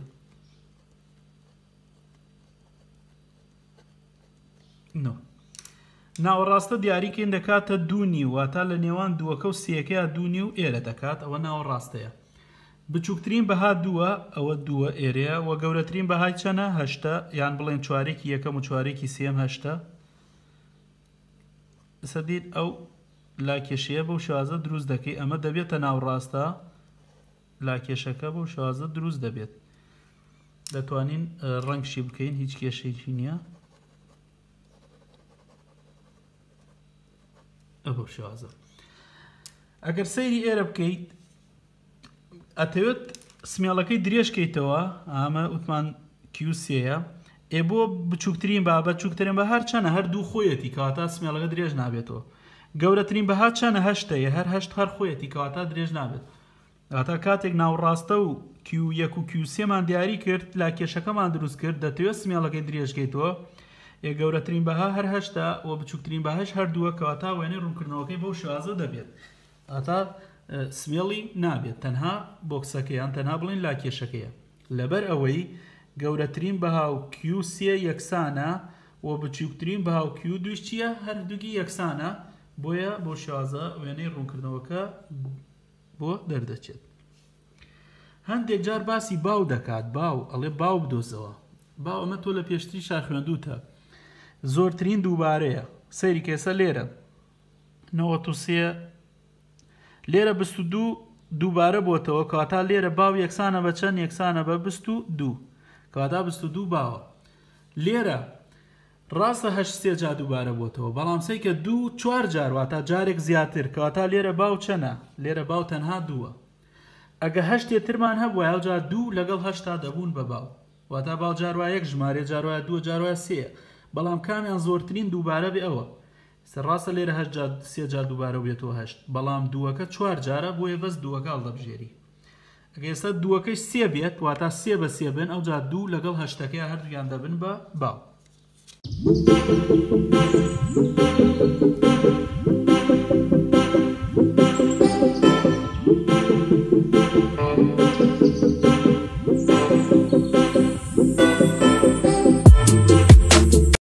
نۆ ناوەڕاستە دیاریکەین دەکاتە دوو نیو واتە لە نێوان دووەکە و سێەکەیە دوو نیو ئێرە دەکات ئەوە ناوەڕاستەیە بچووکترین بەها دووە ئەوە دووە ئێرەیە و گەورەترین بەهای چەنە هەشتە یان بڵێن چوارێکی یەکەم و چوارێکی سێم هەشتە سەدید ئەو لاکێشەیە بەو شازە دروست دەکەی ئەمە دەبێتە ناوڕاستە لاکێشەکە بەو شازە دروست دەبێت دەتوانین ڕەنگشی بکەین هیچ کێشەیەکی نییە ئەو شازە ئەگەر سەیری ئێرە بکەیت ئەتەوێت سمێڵەکەی درێژکەیتەوە ئامە ئوتمان کیو سێیە ئێ بۆ بچووکترین با بەچووکترین بە هەر چەنە هەر دوو خۆیەتی کەواتە سمێڵەکە درێژ نابێتەوە گەورەترین بەها چەنە هەشتەیە هەر هەشت هەر خۆیەتی کەواتە درێژ نابێت ئاتا کاتێک ناوڕاستە و کیو یەک و کیو سێمان دیاری کرد لاکێشەکەمان دروست کرد دەتەوێت سمێڵەکەی درێژکەیتەوە ئێ گەورەترین بەها هەر هەشتا و بچووکترین بەهەش هەردووە کەواتە وێنەی ڕوونکردنەوەکەی بەو شێوازە دەبێت ئاتا سمێڵی نابێت تەنها بۆکسەکەیان تەنها بڵین لاکێشەکەیە لەبەر ئەوەی گەورەترین بەها و کیو سێ یەکسانە و بچووکترین بەها و کیو دووش چییە هەردووگی یەکسانە بۆیە بۆ شێوازە وێنەی ڕوونکردنەوەکە بۆ دەردەچێت هەندێک جار باسی باو دەکات باو ئەڵێ باو بدۆزەوە باو ئەمە تۆ لە پێشتری شار خوێندووتە زۆرترین دووبارەیە سەیری کێسە لێرە نەوەت و سێ لێرە بیست و دوو دووبارە بۆتەوە کەواتە لێرە باو یەکسانە بە چەند یەکسانە بە بیست و دوو کەواتە بیست و دوو باوە لێرە ڕاستە هەشت سێ جا دووبارە بۆتەوە بەڵام سەیکە دوو چوار جار واتە جارێک زیاتر کەواتە لێرە باو چەنە لێرە باو تەنها دووە ئەگە هەشتێ ترمان هەبووە هەڵجار دوو لەگەڵ هەشتا دەبوون بە باو واتە باو جاروایە یەک ژمارە جاروایە دووە جاروایە سێ بەڵام کامیان زۆرترین دووبارە بێ ئەوە ڕاستە لێرە هەشت جار سێ جار دووبارە بێتەوە هەشت بەڵام دووەکە چوار جارە بۆیە بەس دووەکە هەڵدەبژێری ئەگە ئێستا دووەکەی سێ بێت واتە سێ بە سێ بن ئەو جار دوو لەگەڵ هەشتەکەی هەردوویان دەبن بە باو